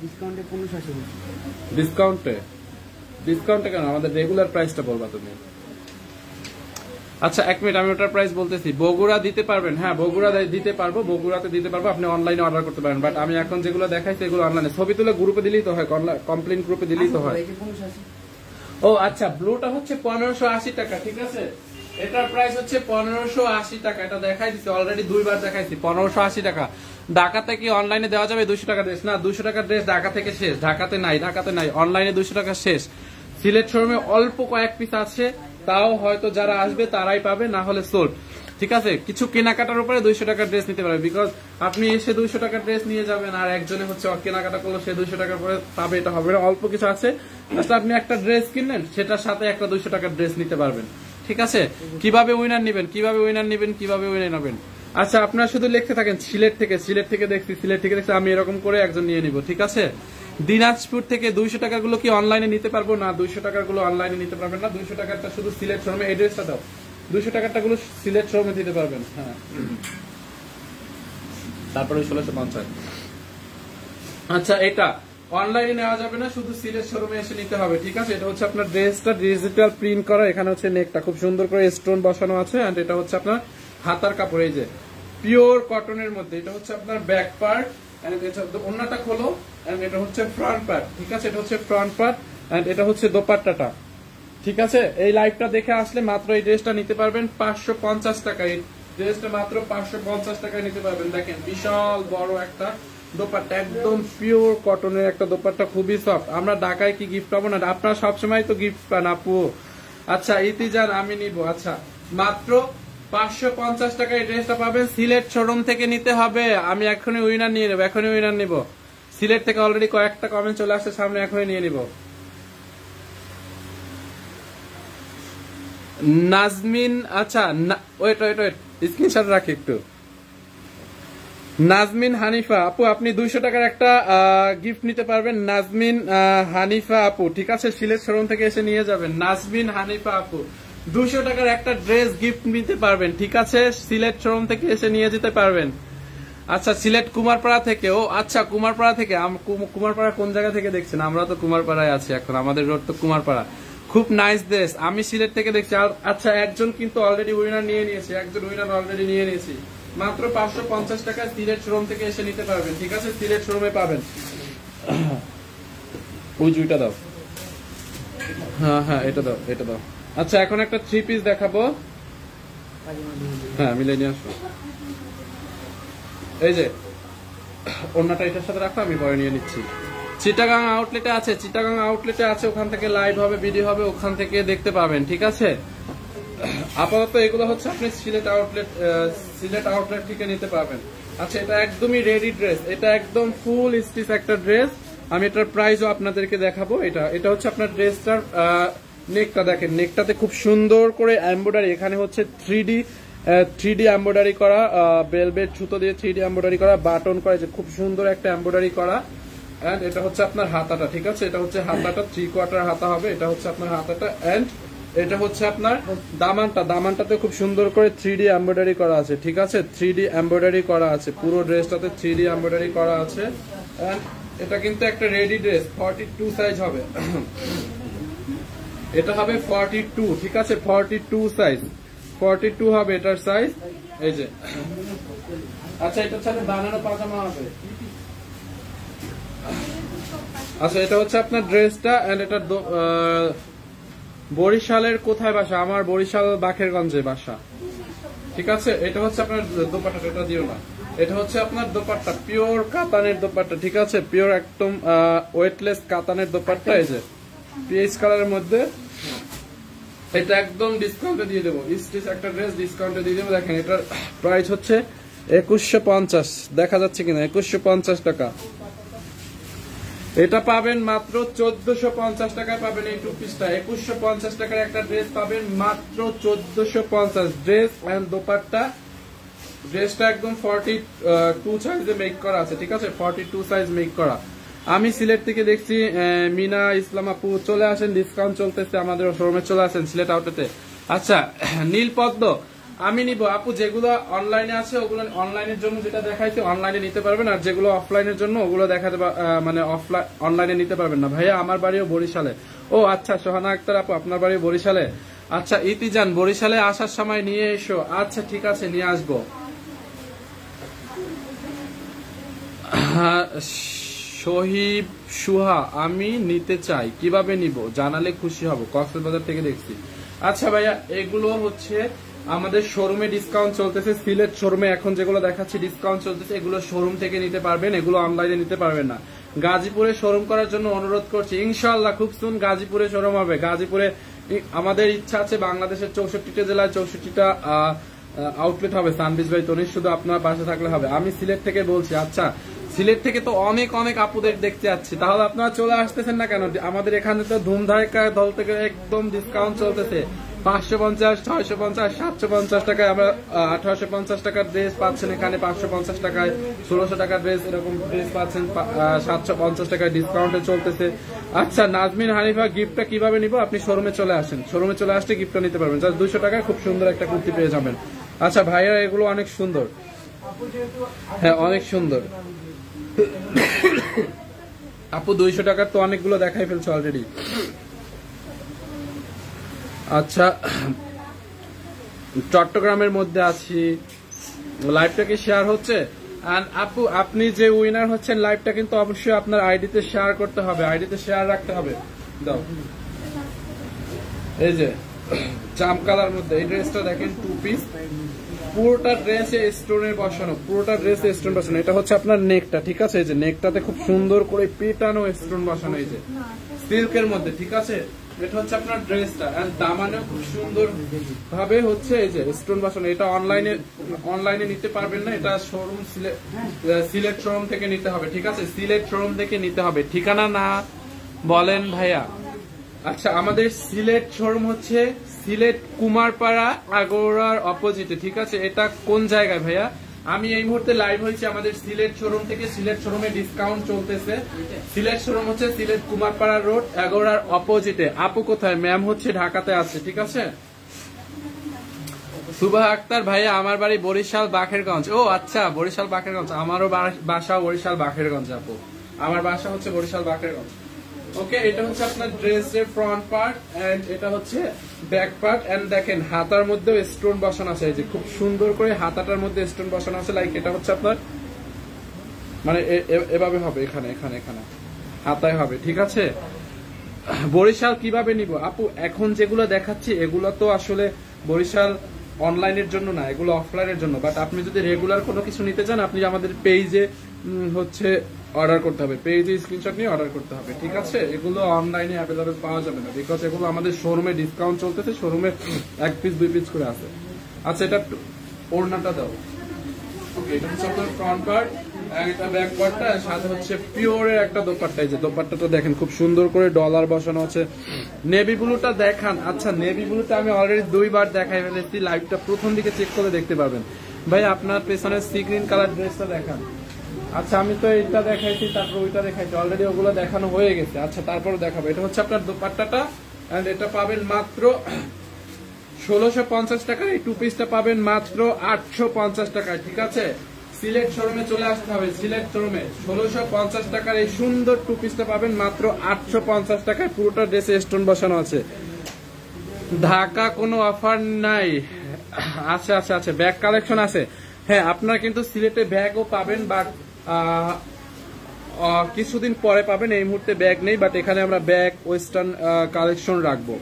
ডিসকাউন্টে কেন? আমাদের রেগুলার প্রাইসটা বলবা তুমি। আচ্ছা 1 মিনিট, আমি ওটার প্রাইস বলতেছি। বগুড়া দিতে পারবেন? হ্যাঁ বগুড়া দিতে পারবো, বগুড়াতে দিতে পারবো, আপনি অনলাইনে অর্ডার করতে পারেন, বাট আমি এখন যেগুলো দেখাইছি এগুলো অনলাইনে, ছবি তুলে গ্রুপে দিলেই তো হয়, কমপ্লেন গ্রুপে দিলেই তো হয়। ও আচ্ছা ব্লুটা হচ্ছে 1580 টাকা, ঠিক আছে। এটার প্রাইস হচ্ছে 1580 টাকা, এটা দেখাই দিচ্ছি অলরেডি 2 বার দেখাইছি, 1580 টাকা। ঢাকাতে কি অনলাইনে দেওয়া যাবে 200 টাকা ড্রেস? না 200 টাকার ড্রেস ঢাকা থেকে শেষ, ঢাকাতে নাই, অনলাইনে 200 টাকা শেষ। সিলেট শোরুমে অল্প কয়েক পিস আছে, তাও হয়তো যারা আসবে তারাই পাবে, না হলে সোল্ড, ঠিক আছে। কিছু কেনাকাটার উপরে 200 টাকার ড্রেস নিতে পারবে, বিকজ আপনি এসে 200 টাকার ড্রেস নিয়ে যাবেন আর একজনে হচ্ছে কেনাকাটা করলো সে 200 টাকার পরে পাবে, এটা হবে না। অল্প কিছু আছে, আপনি একটা ড্রেস কিনলেন সেটার সাথে একটা 200 টাকার ড্রেস নিতে পারবেন, ঠিক আছে। কিভাবে উইনার নেবেন? আচ্ছা আপনারা শুধু লিখতে থাকেন সিলেট থেকে দেখছি, আমি এরকম করে একজন নিয়ে নিব, ঠিক আছে। দিনাজপুর থেকে 200 টাকার গুলো কি অনলাইনে নিতে পারবো? না 200 টাকার গুলো অনলাইনে নিতে পারবেন না, 200 টাকারটা শুধু সিলেট শোরুমে, এড্রেসটা দাও, 200 টাকারটা গুলো সিলেট শোরুমে দিতে পারবেন, হ্যাঁ। তারপরে 1650। আচ্ছা এটা অনলাইনে নেওয়া যাবে না, শুধু সিলেট শোরুমে এসে নিতে হবে, ঠিক আছে। এটা হচ্ছে আপনার ড্রেসটা ডিজিটাল প্রিন্ট করা, এখানে হচ্ছে নেকটা খুব সুন্দর করে স্টোন বসানো আছে, এন্ড এটা হচ্ছে আপনার হাতার কাপড়, এই যে পিওর কটনের মধ্যে, এটা হচ্ছে আপনার ব্যাক পার্ট, এন্ড এটা ওন্নাটা খোলো, এন্ড এটা হচ্ছে ফ্রন্ট পার্ট, ঠিক আছে। এটা হচ্ছে ফ্রন্ট পার্ট, এন্ড এটা হচ্ছে দোপাট্টাটা, ঠিক আছে। এই লাইভটা দেখে আসলে মাত্র এই ড্রেসটা নিতে পারবেন 550 টাকা, এই ড্রেসটা মাত্র 550 টাকায় নিতে পারবেন। দেখেন বিশাল বড় একটা দোপাট্টা, একদম পিওর কটনের একটা দোপাট্টা, খুবই সফট। আমরা ঢাকায় কি গিফট পাবো না? আপনারা সবসময় তো গিফট পান আপু। আচ্ছা ইতিজান আমি নিব, আচ্ছা মাত্র 550 টাকা এই ড্রেসটা পাবেন, সিলেট শোরুম থেকে নিতে হবে। আমি এখনই উইনার নিব, সিলেট থেকে অলরেডি কয়েকটা কমেন্ট চলে আসছে সামনে, এখনই নিয়ে নিব। নাজমিন, আচ্ছা ওয়েট স্ক্রিনশট রাখি একটু। নাজমিন হানিফা আপু, আপনি 200 টাকার একটা গিফট নিতে পারবেন। নাজমিন হানিফা আপু, ঠিক আছে, সিলেট শোরুম থেকে এসে নিয়ে যাবেন। নাজমিন হানিফা আপু 200 টাকার একটা ড্রেস গিফট নিতে পারবেন, ঠিক আছে, সিলেট শোরুম থেকে এসে নিয়ে যেতে পারবেন। আচ্ছা সিলেট কুমারপাড়া থেকে, ও আচ্ছা কুমারপাড়া থেকে, কুমারপাড়া কোন জায়গা থেকে দেখছেন? আমরা তো কুমারপাড়ায় আছি এখন, আমাদের রোড তো কুমারপাড়া। খুব নাইস ড্রেস, আমি সিলেট থেকে দেখছি। আচ্ছা একজন কিন্তু অলরেডি উইনার নিয়ে নিয়েছে, একজন উইনার অলরেডি নিয়ে নিয়েছি। মাত্র 550 টাকা সিলেট শোরুম থেকে এসে নিতে পারবেন, ঠিক আছে? সিলেট শোরুমে পাবেন। ওই জুইটা দাও, হ্যাঁ হ্যাঁ এটা দাও, এটা দাও। আচ্ছা এখন একটা 3 পিস দেখাবো, হ্যাঁ মিলে নিয়ে আসো। এই যে অন্যটা এটার সাথে রাখো, আমি পরে নিয়ে নিচ্ছি। চিটাগাং আউটলেটে আছে, চিটাগাং আউটলেটে আছে, ওখান থেকে লাইভ হবে, ভিডিও হবে, ওখান থেকে দেখতে পাবেন, ঠিক আছে? আপাতত এগুলো হচ্ছে আপনি সিলেট আউটলেট থেকে নিতে পারবেন। আচ্ছা এটা একদমই রেডি ড্রেস, এটা একদম ফুল স্টিচ একটা ড্রেস। আমি এটার প্রাইসও আপনাদেরকে দেখাবো। এটা হচ্ছে আপনার ড্রেসটার নেকটা দেখেন, নেকটাতে খুব সুন্দর করে এমব্রয়ডারি, এখানে হচ্ছে 3D এমব্রয়ডারি করা, বেলভেট সুতো দিয়ে 3D এমব্রয়ডারি করা, বাটন করা, যে খুব সুন্দর একটা এমব্রয়ডারি করা। এন্ড এটা হচ্ছে আপনার হাতাটা, ঠিক আছে? এটা হচ্ছে হাতাটা, 3/4 হাতা হবে, এটা হচ্ছে আপনার হাতাটা। এন্ড এটা হচ্ছে আপনার দামানটাতে খুব সুন্দর করে 3D এমব্রয়ডারি করা আছে, ঠিক আছে? 3D এমব্রয়ডারি করা আছে, পুরো ড্রেসটাতে 3D এমব্রয়ডারি করা আছে। এন্ড এটা কিন্তু একটা রেডি ড্রেস, 42 সাইজ হবে। এটা হবে 42, ঠিক আছে? 42 সাইজ, 42 হবে এটার সাইজ। এই যে আচ্ছা এটার সাথে বানানো পাজামা হবে। আচ্ছা এটা হচ্ছে আপনার ড্রেসটা। এন্ড এটা বরিশালের কোথায় বাসা? আমার বরিশাল বাকেরগঞ্জে বাসা, ঠিক আছে? এটা হচ্ছে আপনার দোপাট্টা, এটা দিও না। এটা হচ্ছে আপনার দোপাট্টা, পিওর কাতানের দোপাট্টা, ঠিক আছে? পিওর একদম ওয়েটলেস কাতানের দোপাট্টা। এই যে পিএইচ কালারের মধ্যে, এটা একদম ডিসকাউন্টে দিয়ে দেবো। স্টিচ একটা ড্রেস ডিসকাউন্টে দিয়ে দেবো। দেখেন এটার প্রাইস হচ্ছে 2150, দেখা যাচ্ছে কিনা? 2150 টাকা। এটা পাবেন মাত্র 1450 টাকায় পাবেন এই টু পিসটা। 2150 টাকার একটা ড্রেস পাবেন মাত্র 1450। ড্রেস এন্ড দোপাট্টা, ড্রেসটা একদম 42 সাইজে মেক করা আছে, ঠিক আছে? 42 সাইজ মেক করা। আমি সিলেট থেকে দেখছি মিনা ইসলাম আপু, চলে আসেন, ডিসকাউন্ট চলতেছে আমাদের শোরুমে, চলে আসেন সিলেট আউটলেটে। আচ্ছা নীল পদ্ম আমি নিব আপু, যেগুলো অনলাইনে আছে ওগুলো অনলাইনের জন্য যেটা দেখাইছে অনলাইনে নিতে পারবেন, আর যেগুলো অফলাইনের জন্য ওগুলো দেখাতে মানে অফলাইন অনলাইনে নিতে পারবেন না। ভাইয়া আমার বাড়িও বরিশালে। ও আচ্ছা সোহানা আক্তার আপু আপনার বাড়ি বরিশালে। আচ্ছা ইতিজান বরিশালে আসার সময় নিয়ে এসো। আচ্ছা ঠিক আছে নিয়ে আসবো। শহীব সুহা আমি নিতে চাই, কিভাবে নিব জানালে খুশি হব, কক্সবাজার থেকে দেখছি। আচ্ছা ভাইয়া এগুলো হচ্ছে আমাদের শোরুমে ডিসকাউন্ট চলতেছে, সিলেট শোরুমে এখন যেগুলো দেখাচ্ছি ডিসকাউন্ট চলতেছে, এগুলো শোরুম থেকে নিতে পারবেন, এগুলো অনলাইনে নিতে পারবেন না। গাজীপুরে শোরুম করার জন্য অনুরোধ করছি, ইনশাআল্লাহ খুব সুন গাজীপুরে শোরুম হবে। গাজীপুরে আমাদের ইচ্ছা আছে বাংলাদেশের 64টা জেলায় 64টা আউটলেট হবে সানবিজ বাই তনির, শুধু আপনার পাশে থাকলে হবে। আমি সিলেট থেকে বলছি। আচ্ছা সিলেট থেকে তো অনেক অনেক আপুদের দেখতে যাচ্ছি, তাহলে আপনারা চলে আসতেছেন না কেন? আমাদের এখানে তো ধুমধারাক্কা দল থেকে একদম ডিসকাউন্ট চলতেছে। 550, 650, 750 টাকায় আমরা 1850 টাকার ড্রেস পাচ্ছেন এখানে, 550 টাকায় 1600 টাকার ড্রেস, এরকম ড্রেস পাচ্ছেন 750 টাকায় ডিসকাউন্টে চলতেছে। আচ্ছা নাজমিন হানিফা গিফটটা কিভাবে নিব? আপনি শোরুমে চলে আসেন, শোরুমে চলে আসলে গিফটটা নিতে পারবেন, জাস্ট 200 টাকায় খুব সুন্দর একটা কুর্তি পেয়ে যাবেন। আচ্ছা ভাইয়া এগুলো অনেক সুন্দর, হ্যাঁ অনেক সুন্দর আপু। 200 টাকার তো অনেকগুলো দেখাই ফেলছে অলরেডি। আচ্ছা চট্টগ্রামের মধ্যে আছি, লাইভটা কি শেয়ার হচ্ছে? আপু আপনি যে উইনার হচ্ছেন লাইভটা কিন্তু অবশ্যই আপনার আইডিতে শেয়ার করতে হবে, আইডিতে শেয়ার রাখতে হবে। দাও এই যে জাম কালার মধ্যে এই ড্রেসটা দেখেন, 2 পিস, পুরোটা ড্রেসে স্টোনে বসানো, পুরোটা ড্রেসে স্টোন বসানো। এটা হচ্ছে আপনার নেকটা, ঠিক আছে? এই যে নেকটাতে খুব সুন্দর করে পেটানো স্টোন বসানো, এই যে সিল্কের মধ্যে, ঠিক আছে? এটা হচ্ছে আপনার ড্রেসটা, এন্ড দামানেও খুব সুন্দর ভাবে হচ্ছে এই যে স্টোন বসানো। এটা অনলাইনে নিতে পারবেন না, এটা শোরুম সিলেট শোরুম থেকে নিতে হবে, ঠিক আছে? সিলেট শোরুম থেকে নিতে হবে। ঠিকানা না বলেন ভাইয়া? আচ্ছা আমাদের সিলেট শোরুম হচ্ছে সিলেট কুমারপাড়া আগোড়ার অপোজিটে, ঠিক আছে? এটা কোন জায়গায় ভাইয়া? আমি এই মুহূর্তে লাইভ হয়েছি আমাদের সিলেট শোরুম থেকে। সিলেট শোরুমে ডিসকাউন্ট চলতেছে। সিলেট শোরুম হচ্ছে সিলেট কুমারপাড়া রোড আগোড়ার অপোজিটে। আপু কোথায়? ম্যাম হচ্ছে ঢাকাতে আছে, ঠিক আছে? সুভা আক্তার ভাইয়া আমার বাড়ি বরিশাল বাকেরগঞ্জ। ও আচ্ছা বরিশাল বাকেরগঞ্জ, আমারও বাসা বরিশাল বাকেরগঞ্জ আপু, আমার বাসা হচ্ছে বরিশাল বাকেরগঞ্জ। ওকে, এটা হচ্ছে আপনার ড্রেসের ফ্রন্ট পার্ট এন্ড এটা হচ্ছে ব্যাক পার্ট। এন্ড দেখেন হাতার মধ্যেও স্টোন বসানো আছে, এই যে খুব সুন্দর করে হাতাটার মধ্যে স্টোন বসানো আছে। লাইক এটা হচ্ছে আপনার মানে এভাবে হবে, এখানে এখানে এখানে হাতায় হবে, ঠিক আছে। বরিশাল কিভাবে নিব আপু? এখন যেগুলো দেখাচ্ছি এগুলো তো আসলে বরিশাল অনলাইনের জন্য না, এগুলো অফলাইনের জন্য। বাট আপনি যদি রেগুলার কোনো কিছু নিতে চান, আপনি আমাদের পেজে হচ্ছে অর্ডার করতে হবে, পেজে স্ক্রিনশট নিয়ে অর্ডার করতে হবে, ঠিক আছে। এগুলো অনলাইনে অ্যাভেলেবেল পাওয়া যাবে না, বিকজ এগুলো আমাদের শোরুমে ডিসকাউন্ট চলতেছে, শোরুমে 1 পিস 2 পিস করে আছে। আচ্ছা, এটা ওড়নাটা দাও। ওকে, এটা হচ্ছে আপনার ফ্রন্ট পার্ট, এটা ব্যাক পার্টটা, সাথে হচ্ছে পিওরের একটা দোপাট্টা। এই যে দোপাট্টাটা দেখেন খুব সুন্দর করে ডলার বসানো আছে। নেভি ব্লুটা দেখান। আচ্ছা, নেভি ব্লুটা আমি অলরেডি 2 বার দেখাই ফেলেছি, লাইভটা প্রথম দিকে চেক করে দেখতে পারবেন। ভাই আপনার পেছনের সি গ্রিন কালার ড্রেসটা দেখান। আচ্ছা, আমি তো এটা দেখাইছি, তারপর ওইটা দেখাইছি, অলরেডি ওগুলো দেখানো হয়ে গেছে। আচ্ছা, তারপরে দেখাবো। এটা হচ্ছে আপনার দোপাট্টাটা, এন্ড এটা পাবেন মাত্র 1650 টাকায়। এই 2 পিসটা পাবেন মাত্র 850 টাকায়, ঠিক আছে। সিলেট শোরুমে চলে আসতে হবে, সিলেট শোরুমে 1650 টাকার এই সুন্দর 2 পিসটা পাবেন মাত্র 850 টাকায়। পুরোটা ড্রেসে স্টোন বসানো আছে। ঢাকা কোনো অফার নাই? আচ্ছা আচ্ছা আচ্ছা, ব্যাগ কালেকশন আছে। হ্যাঁ, আপনারা কিন্তু সিলেটে ব্যাগও পাবেন, বাট কিছুদিন পরে পাবেন, এই মুহূর্তে ব্যাগ নেই। বাট এখানে আমরা ব্যাগ ওয়েস্টার্ন কালেকশন রাখবো।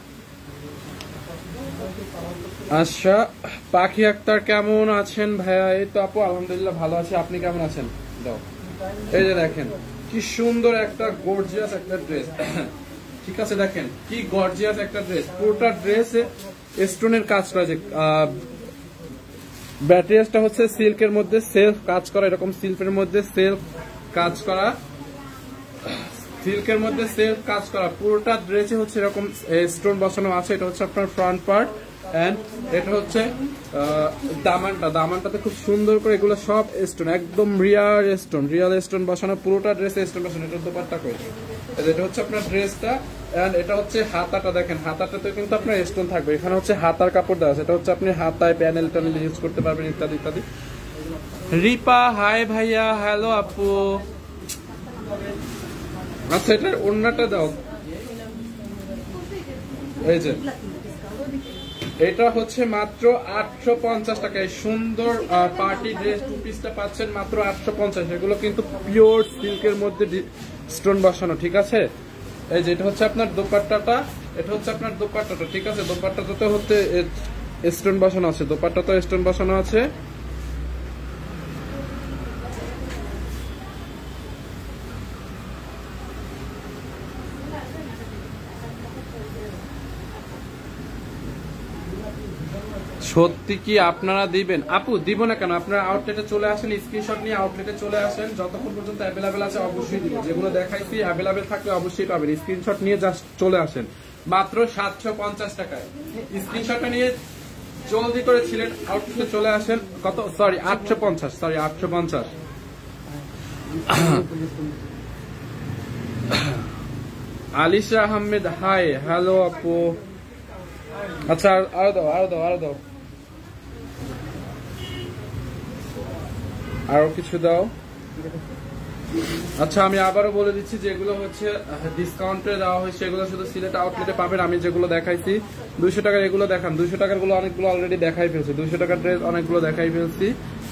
আচ্ছা, পাখি আক্তার কেমন আছেন ভাইয়া? এই তো আপু আলহামদুলিল্লাহ ভালো আছে, আপনি কেমন আছেন? দাও। এই যে দেখেন কি সুন্দর একটা গর্জিয়াস একটা ড্রেস, ঠিক আছে। দেখেন কি গর্জিয়াস একটা ড্রেস, পুরোটা ড্রেসে স্টোনের কাজ করা আছে। ব্যাটারিয়াসটা হচ্ছে সিল্কের মধ্যে সেলফ কাজ করা, এরকম সিল্কের মধ্যে সেলফ কাজ করা, সিল্কের মধ্যে সেলফ কাজ করা। পুরোটা ড্রেসে হচ্ছে এরকম স্টোন বসানো আছে। এটা হচ্ছে আপনার ফ্রন্ট পার্ট, এন্ড এটা হচ্ছে দামানটাতে খুব সুন্দর করে এগুলো সব স্টোন, একদম রিয়াল স্টোন বসানো। পুরোটা ড্রেসে স্টোন বসানো। এটা দোপাট্টা করে, এটা হচ্ছে আপনার ড্রেসটা, এন্ড এটা হচ্ছে হাতাটা। দেখেন হাতাটাতে কিন্তু আপনার স্টোন থাকবে। এখানে হচ্ছে হাতার কাপড় দেওয়া আছে, এটা হচ্ছে আপনি হাতায় প্যানেল ট্যানেল ইউজ করতে পারবেন, ইত্যাদি ইত্যাদি। রিপা হাই ভাইয়া, হ্যালো আপু। আচ্ছা, এটার ওড়নাটা দাও। এই যে এটা হচ্ছে মাত্র 850 টাকায় সুন্দর পার্টি ড্রেস 2 পিসটা পাচ্ছেন মাত্র 850। এগুলো কিন্তু পিওর সিল্কের মধ্যে স্টোন বসানো, ঠিক আছে। এই যে এটা হচ্ছে আপনার দোপাট্টাটা, এটা হচ্ছে আপনার দোপাট্টাটা, ঠিক আছে। দোপাট্টাতে হচ্ছে স্টোন বসানো আছে, দোপাট্টাতে স্টোন বসানো আছে। সত্যি কি আপনারা দিবেন? আপু দিব না কেন, আপনারা আউটলেটে চলে আসেন, স্ক্রিনশট নিয়ে আউটলেটে চলে আসেন। যতক্ষণ পর্যন্ত অ্যাভেলেবেল আছে অবশ্যই দিব, যেগুলো দেখাইছি অ্যাভেলেবেল থাকলে অবশ্যই পাবেন। স্ক্রিনশট নিয়ে জাস্ট চলে আসেন মাত্র 750 টাকায়। স্ক্রিনশটটা নিয়ে জলদি করে সিলেট আউটলেটে চলে আসেন। কত? Sorry 850, sorry 850। Alisha Ahmed hi, hello আপু। আচ্ছা, আরো দাও, আরো দাও, আরো দাও, আরো কিছু দাও। আচ্ছা, আমি আবারও বলে দিচ্ছি, যেগুলো হচ্ছে ডিসকাউন্টে দেওয়া হয়েছে এগুলো শুধু সিলেট আউটলেটে পাবেন। আমি যেগুলো দেখাইছি 200 টাকার, এগুলো দেখান। 200 টাকার গুলো অনেকগুলো অলরেডি দেখাই ফেলছি, 200 টাকার ড্রেস অনেকগুলো দেখাই ফেলছি।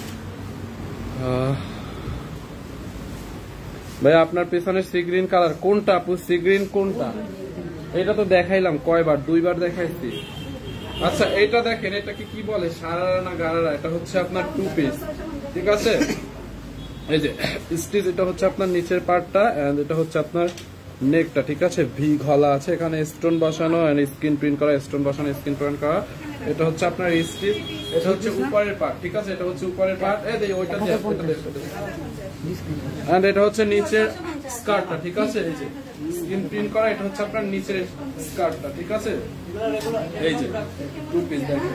ভাই আপনার পেছনে সি গ্রিন কালার কোনটা আপু? সি গ্রিন কোনটা? এটা তো দেখাইলাম কয়বার, 2 বার দেখাইছি। আচ্ছা, এটা দেখেন, এটাকে কি বলে, সারারা না গারারা? এটা হচ্ছে আপনার 2 পিস, ঠিক আছে। এই যে স্টিচ, এটা হচ্ছে আপনার নিচের পার্টটা, এন্ড এটা হচ্ছে আপনার নেকটা, ঠিক আছে। ভি গলা আছে, এখানে স্টোন বসানো, এন্ড স্ক্রিন প্রিন্ট করা, স্টোন বসানো, স্ক্রিন প্রিন্ট করা। এটা হচ্ছে আপনার স্টিচ, এটা হচ্ছে উপরের পার্ট, ঠিক আছে। এটা হচ্ছে উপরের পার্ট, এই যে ওইটা দিয়ে, এন্ড এটা হচ্ছে নিচের স্কার্টটা, ঠিক আছে। এই যে স্ক্রিন প্রিন্ট করা, এটা হচ্ছে আপনার নিচের স্কার্টটা, ঠিক আছে। এই যে 2 পিস দেখেন।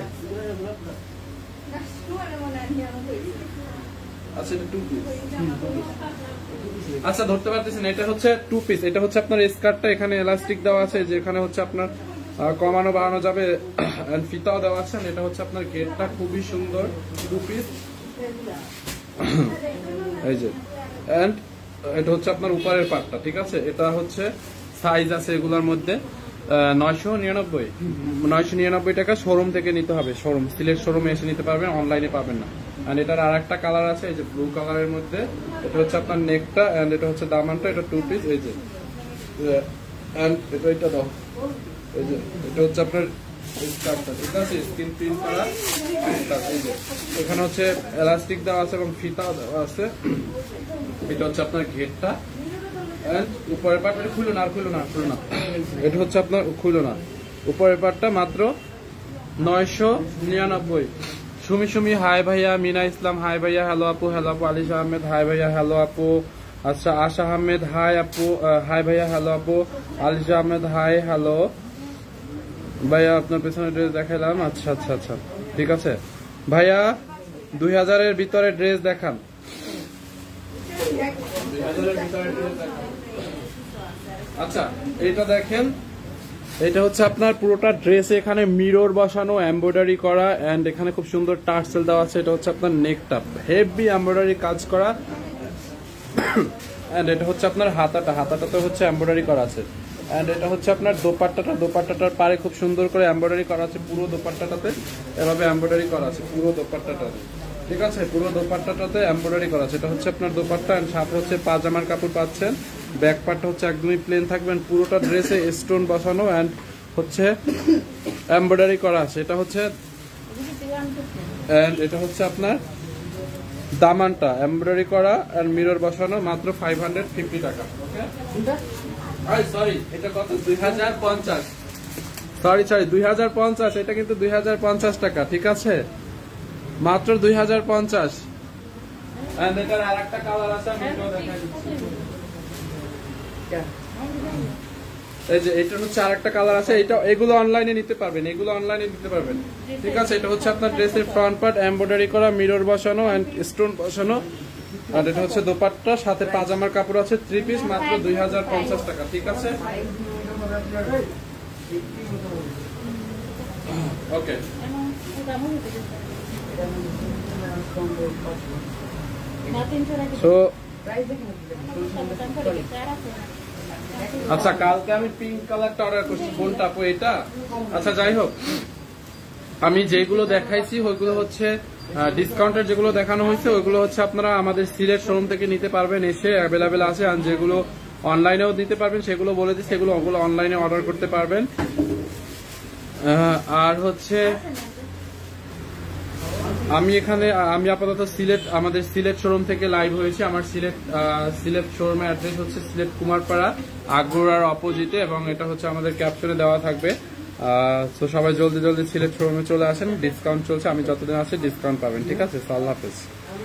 আচ্ছা, এটা 2 পিস। আচ্ছা, ধরতে পারতেছেন, এটা হচ্ছে 2 পিস। এটা হচ্ছে আপনার স্কার্টটা, এখানে এলাস্টিক দেওয়া আছে, যেখানে হচ্ছে আপনার কমানো বাড়ানো যাবে, এন্ড ফিতাও দেওয়া আছে। এটা হচ্ছে আপনার গেটটা খুবই সুন্দর, 2 পিস। এই যে, এন্ড এটা হচ্ছে আপনার উপরের পার্টটা, ঠিক আছে। এটা হচ্ছে সাইজ আছে এগুলোর মধ্যে 999 টাকা শোরুম থেকে নিতে হবে। শোরুম সিলেট শোরুমে এসে নিতে পারবেন, অনলাইনে পাবেন না। এন্ড এটার আর একটা কালার আছে, এই যে ব্লু কালারের মধ্যে। এটা হচ্ছে আপনার নেকটা এন্ড এটা হচ্ছে দামানটা, এটা 2 পিস। এই যে এন্ড এটা দাও, এই যে এটা হচ্ছে আপনার স্কার্টটা, ঠিক আছে, স্ক্রিন প্রিন্ট করা। এই যে এখানে হচ্ছে এলাস্টিক দেওয়া আছে এবং ফিতা দেওয়া আছে। এটা হচ্ছে আপনার ঘেরটা এন্ড উপরের পার্ট। এটা খুলো না, আর খুলো না, খুলো না। এটা হচ্ছে আপনার খুলো না, উপরের পার্টটা মাত্র 999। সুমি সুমি হাই ভাইয়া, মিনা ইসলাম হাই ভাইয়া, হ্যালো আপু, হ্যালো আপু। আলিশা আহমেদ হাই ভাইয়া, হ্যালো আপু। আচ্ছা আশা আহমেদ হাই আপু, হাই ভাইয়া, হ্যালো আপু। আলিশা আহমেদ হাই, হ্যালো ভাইয়া। আপনার পেছনে ড্রেস দেখালাম, আচ্ছা আচ্ছা আচ্ছা, ঠিক আছে ভাইয়া। 2000-এর ভিতরে ড্রেস দেখান। আচ্ছা এটা দেখেন, এটা হচ্ছে আপনার পুরোটা ড্রেস, এখানে মিরর বসানো, এমব্রয়ডারি করা এন্ড এখানে খুব সুন্দর টার্সেল দেওয়া আছে। এটা হচ্ছে আপনার নেকটা হেভি এমব্রয়ডারি কাজ করা এন্ড এটা হচ্ছে আপনার হাতাটাতে হচ্ছে এমব্রয়ডারি করা আছে। এন্ড এটা হচ্ছে আপনার দোপাট্টাটার পারে খুব সুন্দর করে এমব্রয়ডারি করা আছে। পুরো দোপাট্টাটাতে এভাবে এমব্রয়ডারি করা আছে, পুরো দোপাট্টাটাতে, ঠিক আছে, পুরো দোপাট্টাটাতে এমব্রয়ডারি করা আছে। এটা হচ্ছে আপনার দোপাট্টা এন্ড সাথে হচ্ছে পাজামার কাপড় পাচ্ছেন। ব্যাক পার্টটা হচ্ছে একদমই প্লেন থাকবেন, পুরোটা ড্রেসে স্টোন বসানো এন্ড হচ্ছে এমব্রয়ডারি করা আছে। এটা হচ্ছে এন্ড এটা হচ্ছে আপনার দামানটা এমব্রয়ডারি করা এন্ড মিরর বসানো, মাত্র 550 টাকা। ওকে সরি, এটা কত? 2050। সরি 2050, এটা কিন্তু 2050 টাকা, ঠিক আছে, মাত্র 2050। এন্ড এটার আরেকটা কালার আছে, আমি এটাও দেখাই দিচ্ছি। এই যে এটা হচ্ছে আরেকটা কালার আছে, এটা এগুলো অনলাইনে নিতে পারবেন, এগুলো অনলাইনে নিতে পারবেন, ঠিক আছে। এটা হচ্ছে আপনার ড্রেসের ফ্রন্ট পার্ট এমব্রয়ডারি করা, মিরর বসানো এন্ড স্টোন বসানো। আর এটা হচ্ছে দোপাট্টা, সাথে পাজামার কাপড় আছে 3 পিস, মাত্র 2050 টাকা, ঠিক আছে। ওকে সো আচ্ছা, কালকে আমি পিঙ্ক কালারটা অর্ডার করছি, কোনটা আপু? এটা। আচ্ছা যাই হোক, আমি যেগুলো দেখাইছি ওইগুলো হচ্ছে ডিসকাউন্টের যেগুলো দেখানো হয়েছে, ওইগুলো হচ্ছে আপনারা আমাদের সিলেট শোরুম থেকে নিতে পারবেন, এসে অ্যাভেলেবেল আছে। আর যেগুলো অনলাইনেও দিতে পারবেন সেগুলো বলে দিচ্ছি, সেগুলো ওগুলো অনলাইনে অর্ডার করতে পারবেন। আর হচ্ছে আমি আপাতত আমাদের সিলেট শোরুম থেকে লাইভ হয়েছে। আমার সিলেট শোরুমের অ্যাড্রেস হচ্ছে সিলেট কুমারপাড়া, আগ্রার অপোজিটে, এবং এটা হচ্ছে আমাদের ক্যাপশনে দেওয়া থাকবে। তো সবাই জলদি জলদি সিলেট শোরুমে চলে আসেন, ডিসকাউন্ট চলছে, আমি যতদিন আসি ডিসকাউন্ট পাবেন, ঠিক আছে। আল্লাহ হাফেজ।